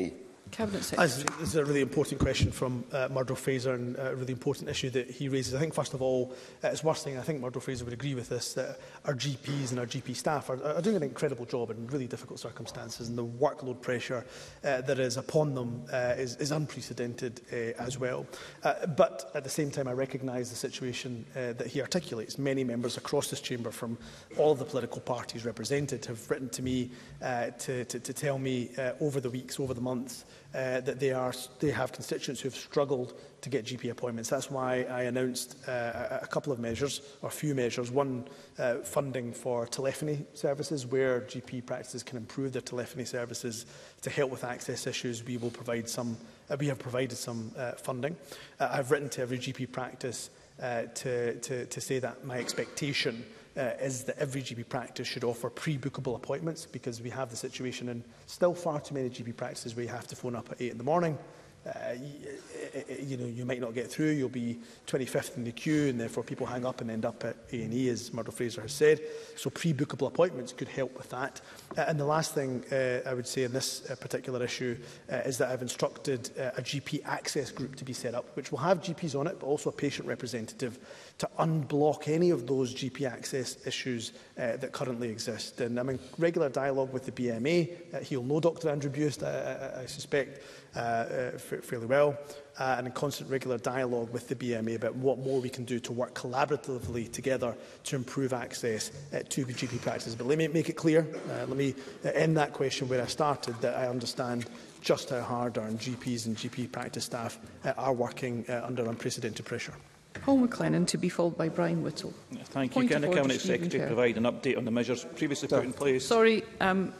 Cabinet Secretary. This is a really important question from uh, Murdo Fraser, and a really important issue that he raises. I think, first of all, uh, it's worth saying, I think Murdo Fraser would agree with this, that our G Ps and our G P staff are, are doing an incredible job in really difficult circumstances, and the workload pressure uh, that is upon them uh, is, is unprecedented uh, as well. Uh, but at the same time, I recognise the situation uh, that he articulates. Many members across this chamber from all of the political parties represented have written to me uh, to, to, to tell me uh, over the weeks, over the months, Uh, that they, are, they have constituents who have struggled to get G P appointments. That's why I announced uh, a, a couple of measures, or a few measures. One, uh, funding for telephony services, where G P practices can improve their telephony services to help with access issues. We will provide some. Uh, we have provided some uh, funding. Uh, I've written to every G P practice uh, to, to, to say that my expectation Uh, is that every G P practice should offer pre-bookable appointments, because we have the situation in still far too many G P practices where you have to phone up at eight in the morning. Uh, you, you know, you might not get through, you'll be twenty-fifth in the queue, and therefore people hang up and end up at A and E, as Murdo Fraser has said. So pre-bookable appointments could help with that. Uh, and the last thing uh, I would say in this uh, particular issue uh, is that I've instructed uh, a G P access group to be set up, which will have G Ps on it, but also a patient representative, to unblock any of those G P access issues uh, that currently exist. And I'm in regular dialogue with the B M A. Uh, he'll know Doctor Andrew Buist, I, I, I suspect, uh, uh, fairly well, uh, and in constant regular dialogue with the B M A about what more we can do to work collaboratively together to improve access uh, to G P practices. But let me make it clear, uh, let me end that question where I started, that I understand just how hard our G Ps and G P practice staff uh, are working uh, under unprecedented pressure. Paul McLennan, to be followed by Brian Whittle. Thank Point you. Can the Cabinet Stephen Secretary Kerr. provide an update on the measures previously put in place? Sorry, um,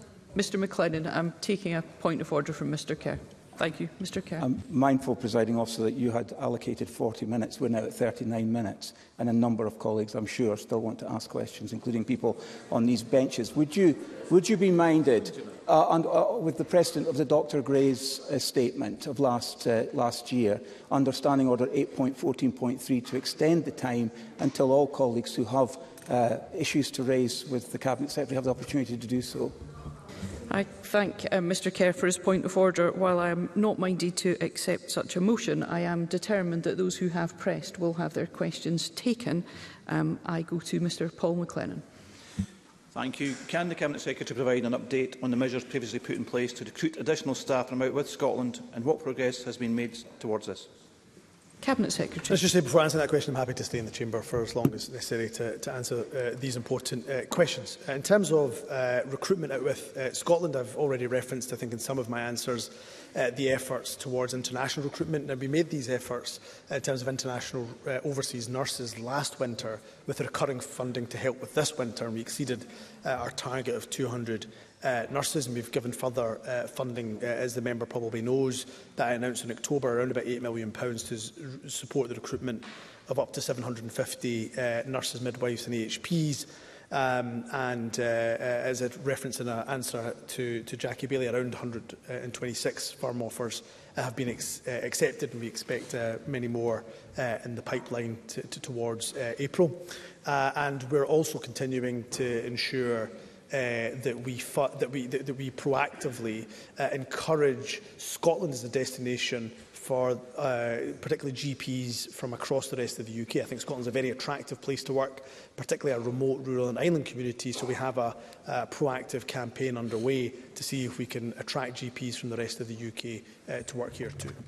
Mr McLennan, I'm taking a point of order from Mr Kerr. Thank you. Mr Kerr. I'm mindful, Presiding Officer, that you had allocated forty minutes. We're now at thirty-nine minutes, and a number of colleagues, I'm sure, still want to ask questions, including people on these benches. Would you, would you be minded, uh, and, uh, with the precedent of the Doctor Gray's uh, statement of last, uh, last year, Understanding Order eight point fourteen point three, to extend the time until all colleagues who have uh, issues to raise with the Cabinet Secretary have the opportunity to do so? I thank uh, Mr Kerr for his point of order. While I am not minded to accept such a motion, I am determined that those who have pressed will have their questions taken. Um, I go to Mr Paul McLennan. Thank you. Can the Cabinet Secretary provide an update on the measures previously put in place to recruit additional staff from out with Scotland, and what progress has been made towards this? Cabinet Secretary. Let's just say, before answering that question, I'm happy to stay in the chamber for as long as necessary to, to answer uh, these important uh, questions. Uh, in terms of uh, recruitment out with uh, Scotland, I've already referenced, I think, in some of my answers, uh, the efforts towards international recruitment. Now, we made these efforts uh, in terms of international uh, overseas nurses last winter with recurring funding to help with this winter, and we exceeded uh, our target of two hundred Uh, nurses, and we've given further uh, funding, uh, as the member probably knows, that I announced in October, around about eight million pounds to support the recruitment of up to seven hundred and fifty uh, nurses, midwives and A H Ps. Um, and uh, uh, as I referenced in an answer to, to Jackie Bailey, around one hundred and twenty-six firm offers uh, have been ex uh, accepted, and we expect uh, many more uh, in the pipeline to, to, towards uh, April. Uh, and we're also continuing to ensure Uh, that we that we that, that we proactively uh, encourage Scotland as a destination for uh, particularly G Ps from across the rest of the U K. I think Scotland's a very attractive place to work, particularly our remote, rural and island communities. So we have a, a proactive campaign underway to see if we can attract G Ps from the rest of the U K uh, to work here too.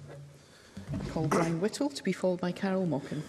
Call Brian Whittle, to be followed by Carol Mockin.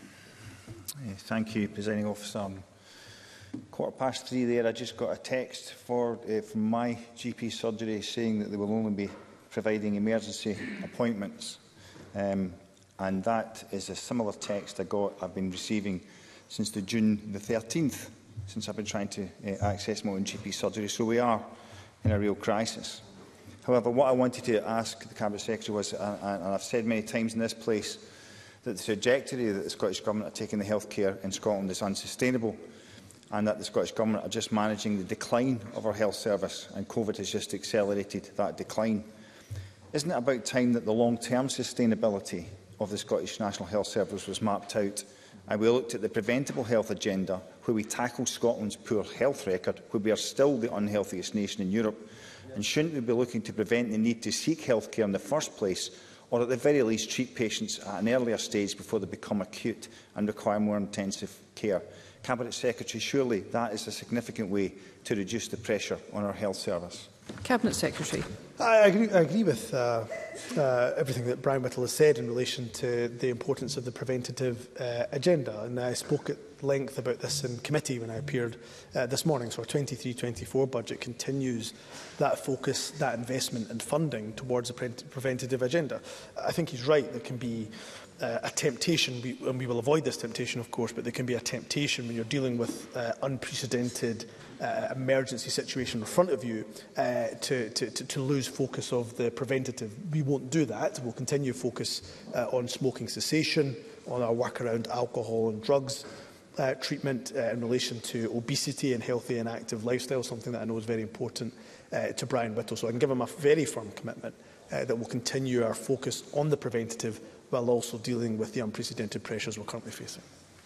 Uh, thank you, Presiding Officer. Um, Quarter past three there, I just got a text for, uh, from my G P surgery saying that they will only be providing emergency appointments. Um, and that is a similar text I got, I've been receiving since the June the thirteenth, since I've been trying to uh, access my own G P surgery. So we are in a real crisis. However, what I wanted to ask the Cabinet Secretary was, uh, and I've said many times in this place, that the trajectory that the Scottish Government are taking the healthcare in Scotland is unsustainable, and that the Scottish Government are just managing the decline of our health service, and COVID has just accelerated that decline. Isn't it about time that the long-term sustainability of the Scottish National Health Service was mapped out, and we looked at the preventable health agenda, where we tackle Scotland's poor health record, where we are still the unhealthiest nation in Europe, And shouldn't we be looking to prevent the need to seek healthcare in the first place, or at the very least treat patients at an earlier stage before they become acute and require more intensive care? Cabinet Secretary, surely that is a significant way to reduce the pressure on our health service. Cabinet Secretary. I agree, I agree with uh, uh, everything that Brian Whittle has said in relation to the importance of the preventative uh, agenda, and I spoke at length about this in committee when I appeared uh, this morning. So our twenty-three twenty-four budget continues that focus, that investment and funding towards a pre preventative agenda. I think he's right, there can be uh, a temptation, we, and we will avoid this temptation of course, but there can be a temptation when you're dealing with uh, unprecedented Uh, emergency situation in front of you uh, to, to, to lose focus of the preventative. We won't do that. We'll continue to focus uh, on smoking cessation, on our work around alcohol and drugs uh, treatment uh, in relation to obesity and healthy and active lifestyle, something that I know is very important uh, to Brian Whittle. So I can give him a very firm commitment uh, that we'll continue our focus on the preventative while also dealing with the unprecedented pressures we're currently facing.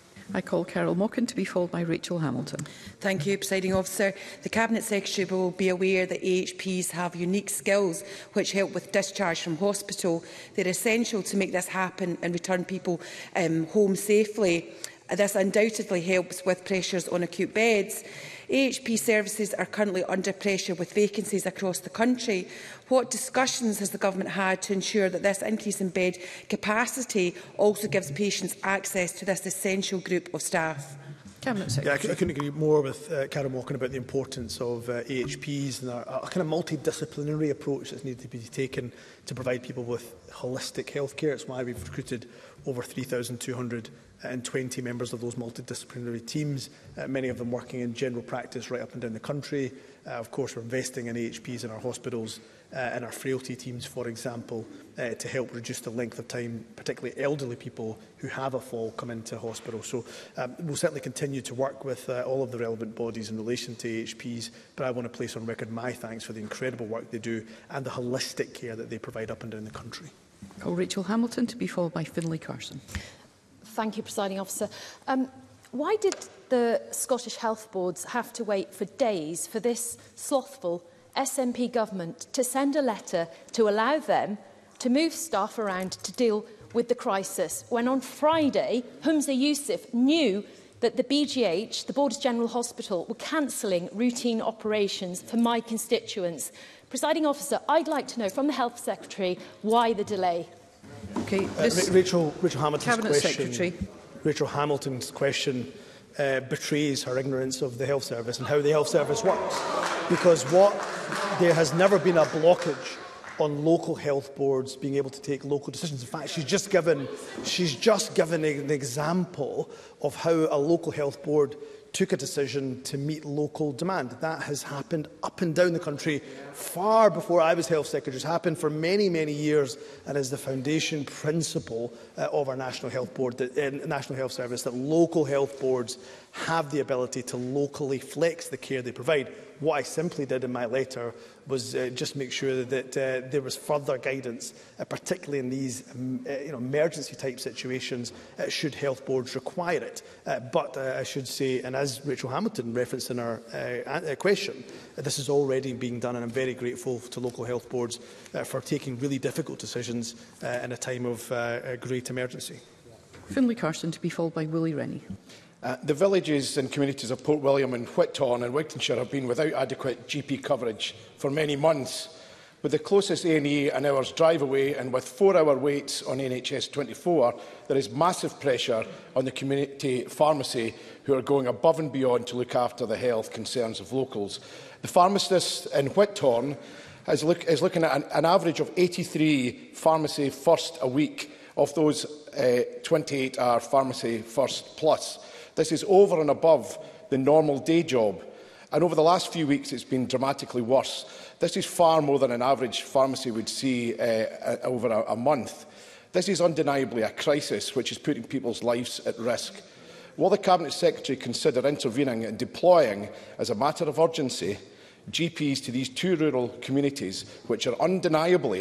I call Carol Mockin to be followed by Rachel Hamilton. Thank you, Presiding Officer. The Cabinet Secretary will be aware that A H Ps have unique skills which help with discharge from hospital. They're essential to make this happen and return people um, home safely. This undoubtedly helps with pressures on acute beds. A H P services are currently under pressure with vacancies across the country. What discussions has the Government had to ensure that this increase in bed capacity also gives patients access to this essential group of staff? Cabinet Secretary. Yeah, I, I couldn't agree more with uh, Carol Mockin about the importance of uh, A H Ps and a, a kind of multidisciplinary approach that's needed to be taken to provide people with holistic health care. It's why we've recruited over three thousand two hundred and twenty members of those multidisciplinary teams, uh, many of them working in general practice right up and down the country. Uh, of course, we're investing in A H Ps in our hospitals uh, and our frailty teams, for example, uh, to help reduce the length of time, particularly elderly people who have a fall come into hospital. So um, we'll certainly continue to work with uh, all of the relevant bodies in relation to A H Ps, but I want to place on record my thanks for the incredible work they do and the holistic care that they provide up and down the country. Call Rachel Hamilton to be followed by Finlay Carson. Thank you, Presiding Officer. Um, why did the Scottish Health Boards have to wait for days for this slothful S N P government to send a letter to allow them to move staff around to deal with the crisis, when on Friday, Humza Yousaf knew that the B G H, the Borders General Hospital, were cancelling routine operations for my constituents? Presiding Officer, I'd like to know from the Health Secretary why the delay. Okay, uh, Rachel, Rachel Hamilton's Cabinet question, Secretary. Rachel Hamilton's question uh, betrays her ignorance of the health service and how the health service works. Because what there has never been a blockage on local health boards being able to take local decisions. In fact, she's just given she's just given an example of how a local health board took a decision to meet local demand. That has happened up and down the country far before I was Health Secretary. It's happened for many, many years and is the foundation principle uh, of our National Health Board, that, uh, National Health Service, that local health boards have the ability to locally flex the care they provide. What I simply did in my letter was uh, just make sure that uh, there was further guidance, uh, particularly in these um, uh, you know, emergency-type situations, uh, should health boards require it. Uh, but uh, I should say, and as Rachel Hamilton referenced in her uh, question, uh, this is already being done, and I'm very grateful to local health boards uh, for taking really difficult decisions uh, in a time of uh, a great emergency. Finlay Carson to be followed by Willie Rennie. Uh, the villages and communities of Port William and Whitton and Wigtonshire have been without adequate G P coverage for many months. With the closest A and E an hour's drive away and with four-hour waits on N H S twenty-four, there is massive pressure on the community pharmacy who are going above and beyond to look after the health concerns of locals. The pharmacist in Whitton is, look, is looking at an, an average of eighty-three pharmacy first a week of those uh, twenty-eight hour pharmacy first plus. This is over and above the normal day job, and over the last few weeks it's been dramatically worse. This is far more than an average pharmacy would see uh, over a, a month. This is undeniably a crisis which is putting people's lives at risk. Will the Cabinet Secretary consider intervening and deploying, as a matter of urgency, G Ps to these two rural communities which are undeniably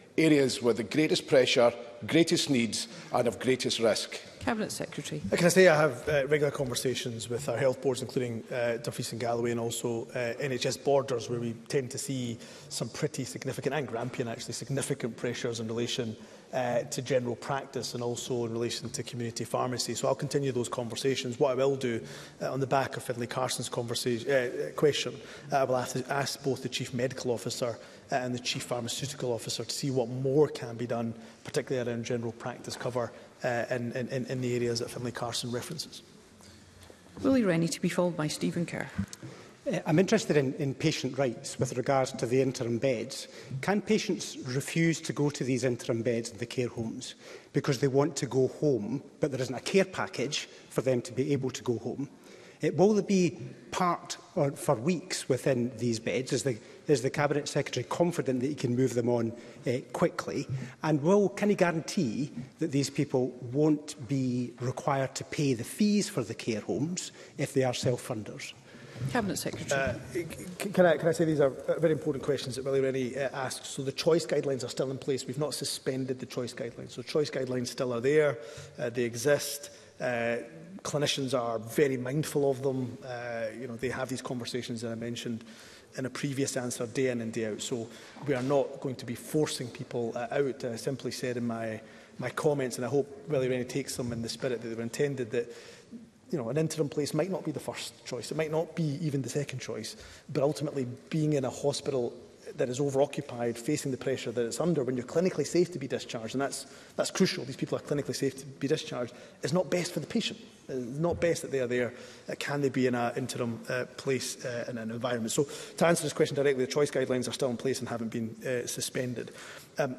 areas with the greatest pressure, greatest needs and of greatest risk. Cabinet Secretary. Can I say I have uh, regular conversations with our health boards, including uh, Dumfries and Galloway, and also uh, N H S borders, where we tend to see some pretty significant, and Grampian actually, significant pressures in relation uh, to general practice and also in relation to community pharmacy. So I'll continue those conversations. What I will do, uh, on the back of Finlay Carson's conversation, uh, question, uh, I will have to ask both the Chief Medical Officer uh, and the Chief Pharmaceutical Officer to see what more can be done, particularly around general practice cover uh, in, in, in the areas that Finlay Carson references. Willie Rennie, to be followed by Stephen Kerr. I'm interested in, in patient rights with regards to the interim beds. Can patients refuse to go to these interim beds in the care homes because they want to go home, but there isn't a care package for them to be able to go home? It, will there be part or for weeks within these beds? Is the, is the Cabinet Secretary confident that he can move them on uh, quickly? And will, can he guarantee that these people won't be required to pay the fees for the care homes if they are self-funders? Cabinet Secretary. Uh, can, I, can I say these are very important questions that Willie Rennie uh, asked. So the choice guidelines are still in place. We've not suspended the choice guidelines. So choice guidelines still are there. Uh, they exist. Uh, clinicians are very mindful of them. Uh, you know, they have these conversations that I mentioned in a previous answer day in and day out. So we are not going to be forcing people uh, out. I simply said in my, my comments, and I hope Willie Rennie takes them in the spirit that they were intended, that you know, an interim place might not be the first choice. It might not be even the second choice. But ultimately, being in a hospital that is overoccupied, facing the pressure that it's under, when you're clinically safe to be discharged, and that's, that's crucial, these people are clinically safe to be discharged, is not best for the patient. It's not best that they are there. Uh, can they be in an interim uh, place uh, in an environment? So, to answer this question directly, the choice guidelines are still in place and haven't been uh, suspended. Um,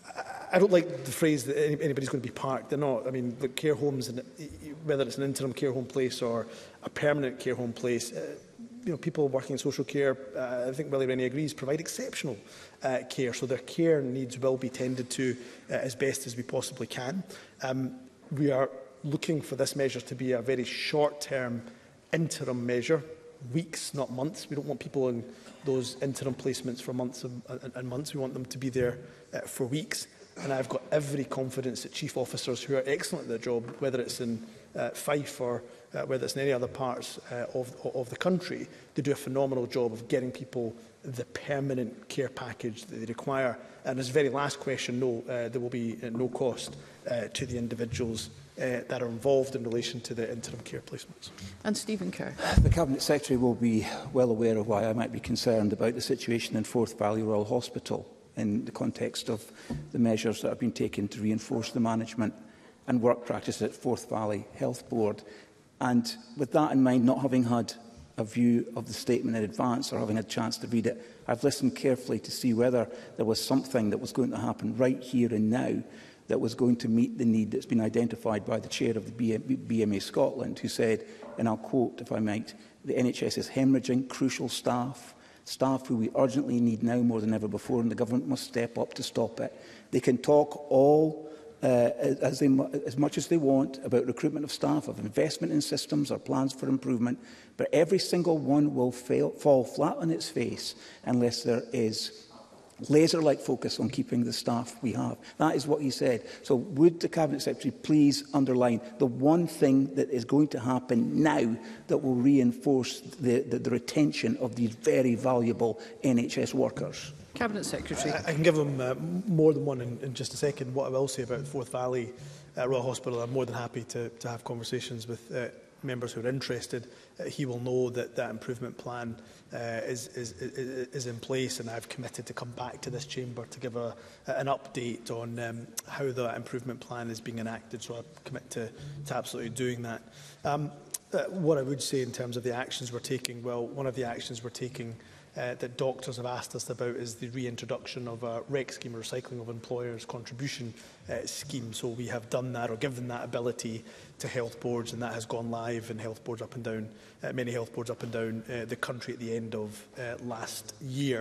I don't like the phrase that anybody's going to be parked. They're not. I mean, the care homes, whether it's an interim care home place or a permanent care home place, uh, you know, people working in social care, uh, I think Willie Rennie agrees, provide exceptional uh, care. So their care needs will be tended to uh, as best as we possibly can. Um, we are looking for this measure to be a very short-term interim measure, weeks, not months. We don't want people in those interim placements for months and, and, and months. We want them to be there uh, for weeks. And I've got every confidence that chief officers who are excellent at their job, whether it's in uh, Fife or uh, whether it's in any other parts uh, of, of the country, they do a phenomenal job of getting people the permanent care package that they require. And as very last question, no, uh, there will be uh, no cost uh, to the individuals uh, that are involved in relation to the interim care placements. And Stephen Kerr. The Cabinet Secretary will be well aware of why I might be concerned about the situation in Forth Valley Royal Hospital, in the context of the measures that have been taken to reinforce the management and work practice at Forth Valley Health Board. And with that in mind, not having had a view of the statement in advance or having had a chance to read it, I've listened carefully to see whether there was something that was going to happen right here and now that was going to meet the need that's been identified by the chair of the B M A Scotland, who said, and I'll quote if I might, the N H S is hemorrhaging crucial staff, staff who we urgently need now more than ever before, and the government must step up to stop it. They can talk all uh, as, they, as much as they want about recruitment of staff, of investment in systems or plans for improvement, but every single one will fail, fall flat on its face unless there is laser-like focus on keeping the staff we have. That is what he said. So would the Cabinet Secretary please underline the one thing that is going to happen now that will reinforce the, the, the retention of these very valuable N H S workers? Cabinet Secretary. I, I can give them uh, more than one in, in just a second. What I will say about Forth Valley uh, Royal Hospital, I'm more than happy to, to have conversations with uh, members who are interested. Uh, he will know that that improvement plan uh, is, is, is, is in place, and I've committed to come back to this chamber to give a, an update on um, how that improvement plan is being enacted. So I commit to, to absolutely doing that. Um, uh, what I would say in terms of the actions we're taking, well, one of the actions we're taking Uh, that doctors have asked us about is the reintroduction of a R E C scheme, a recycling of employers' contribution uh, scheme. So we have done that, or given that ability to health boards, and that has gone live in health boards up and down, uh, many health boards up and down uh, the country at the end of uh, last year.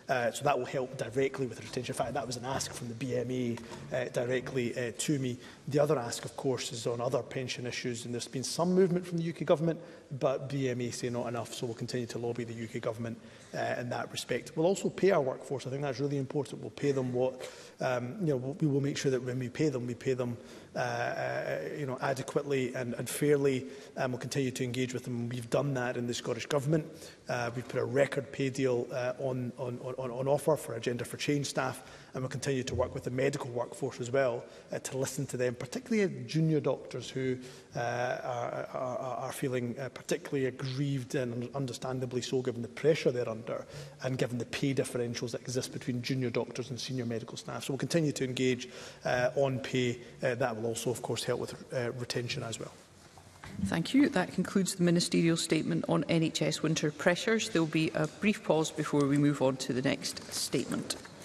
Uh, so that will help directly with retention. In fact, that was an ask from the B M A uh, directly uh, to me. The other ask, of course, is on other pension issues, and there's been some movement from the U K Government, but B M A say not enough, so we'll continue to lobby the U K Government uh, in that respect. We'll also pay our workforce. I think that's really important. We'll pay them what, um, you know, we will make sure that when we pay them, we pay them uh, uh, you know, adequately and, and fairly, and we'll continue to engage with them. We've done that in the Scottish Government. Uh, we've put a record pay deal uh, on, on, on, on offer for Agenda for Change staff, and we'll continue to work with the medical workforce as well uh, to listen to them, particularly junior doctors who uh, are, are, are feeling uh, particularly aggrieved, and understandably so given the pressure they're under and given the pay differentials that exist between junior doctors and senior medical staff. So we'll continue to engage uh, on pay. Uh, that will also, of course, help with uh, retention as well. Thank you. That concludes the ministerial statement on N H S winter pressures. There will be a brief pause before we move on to the next statement.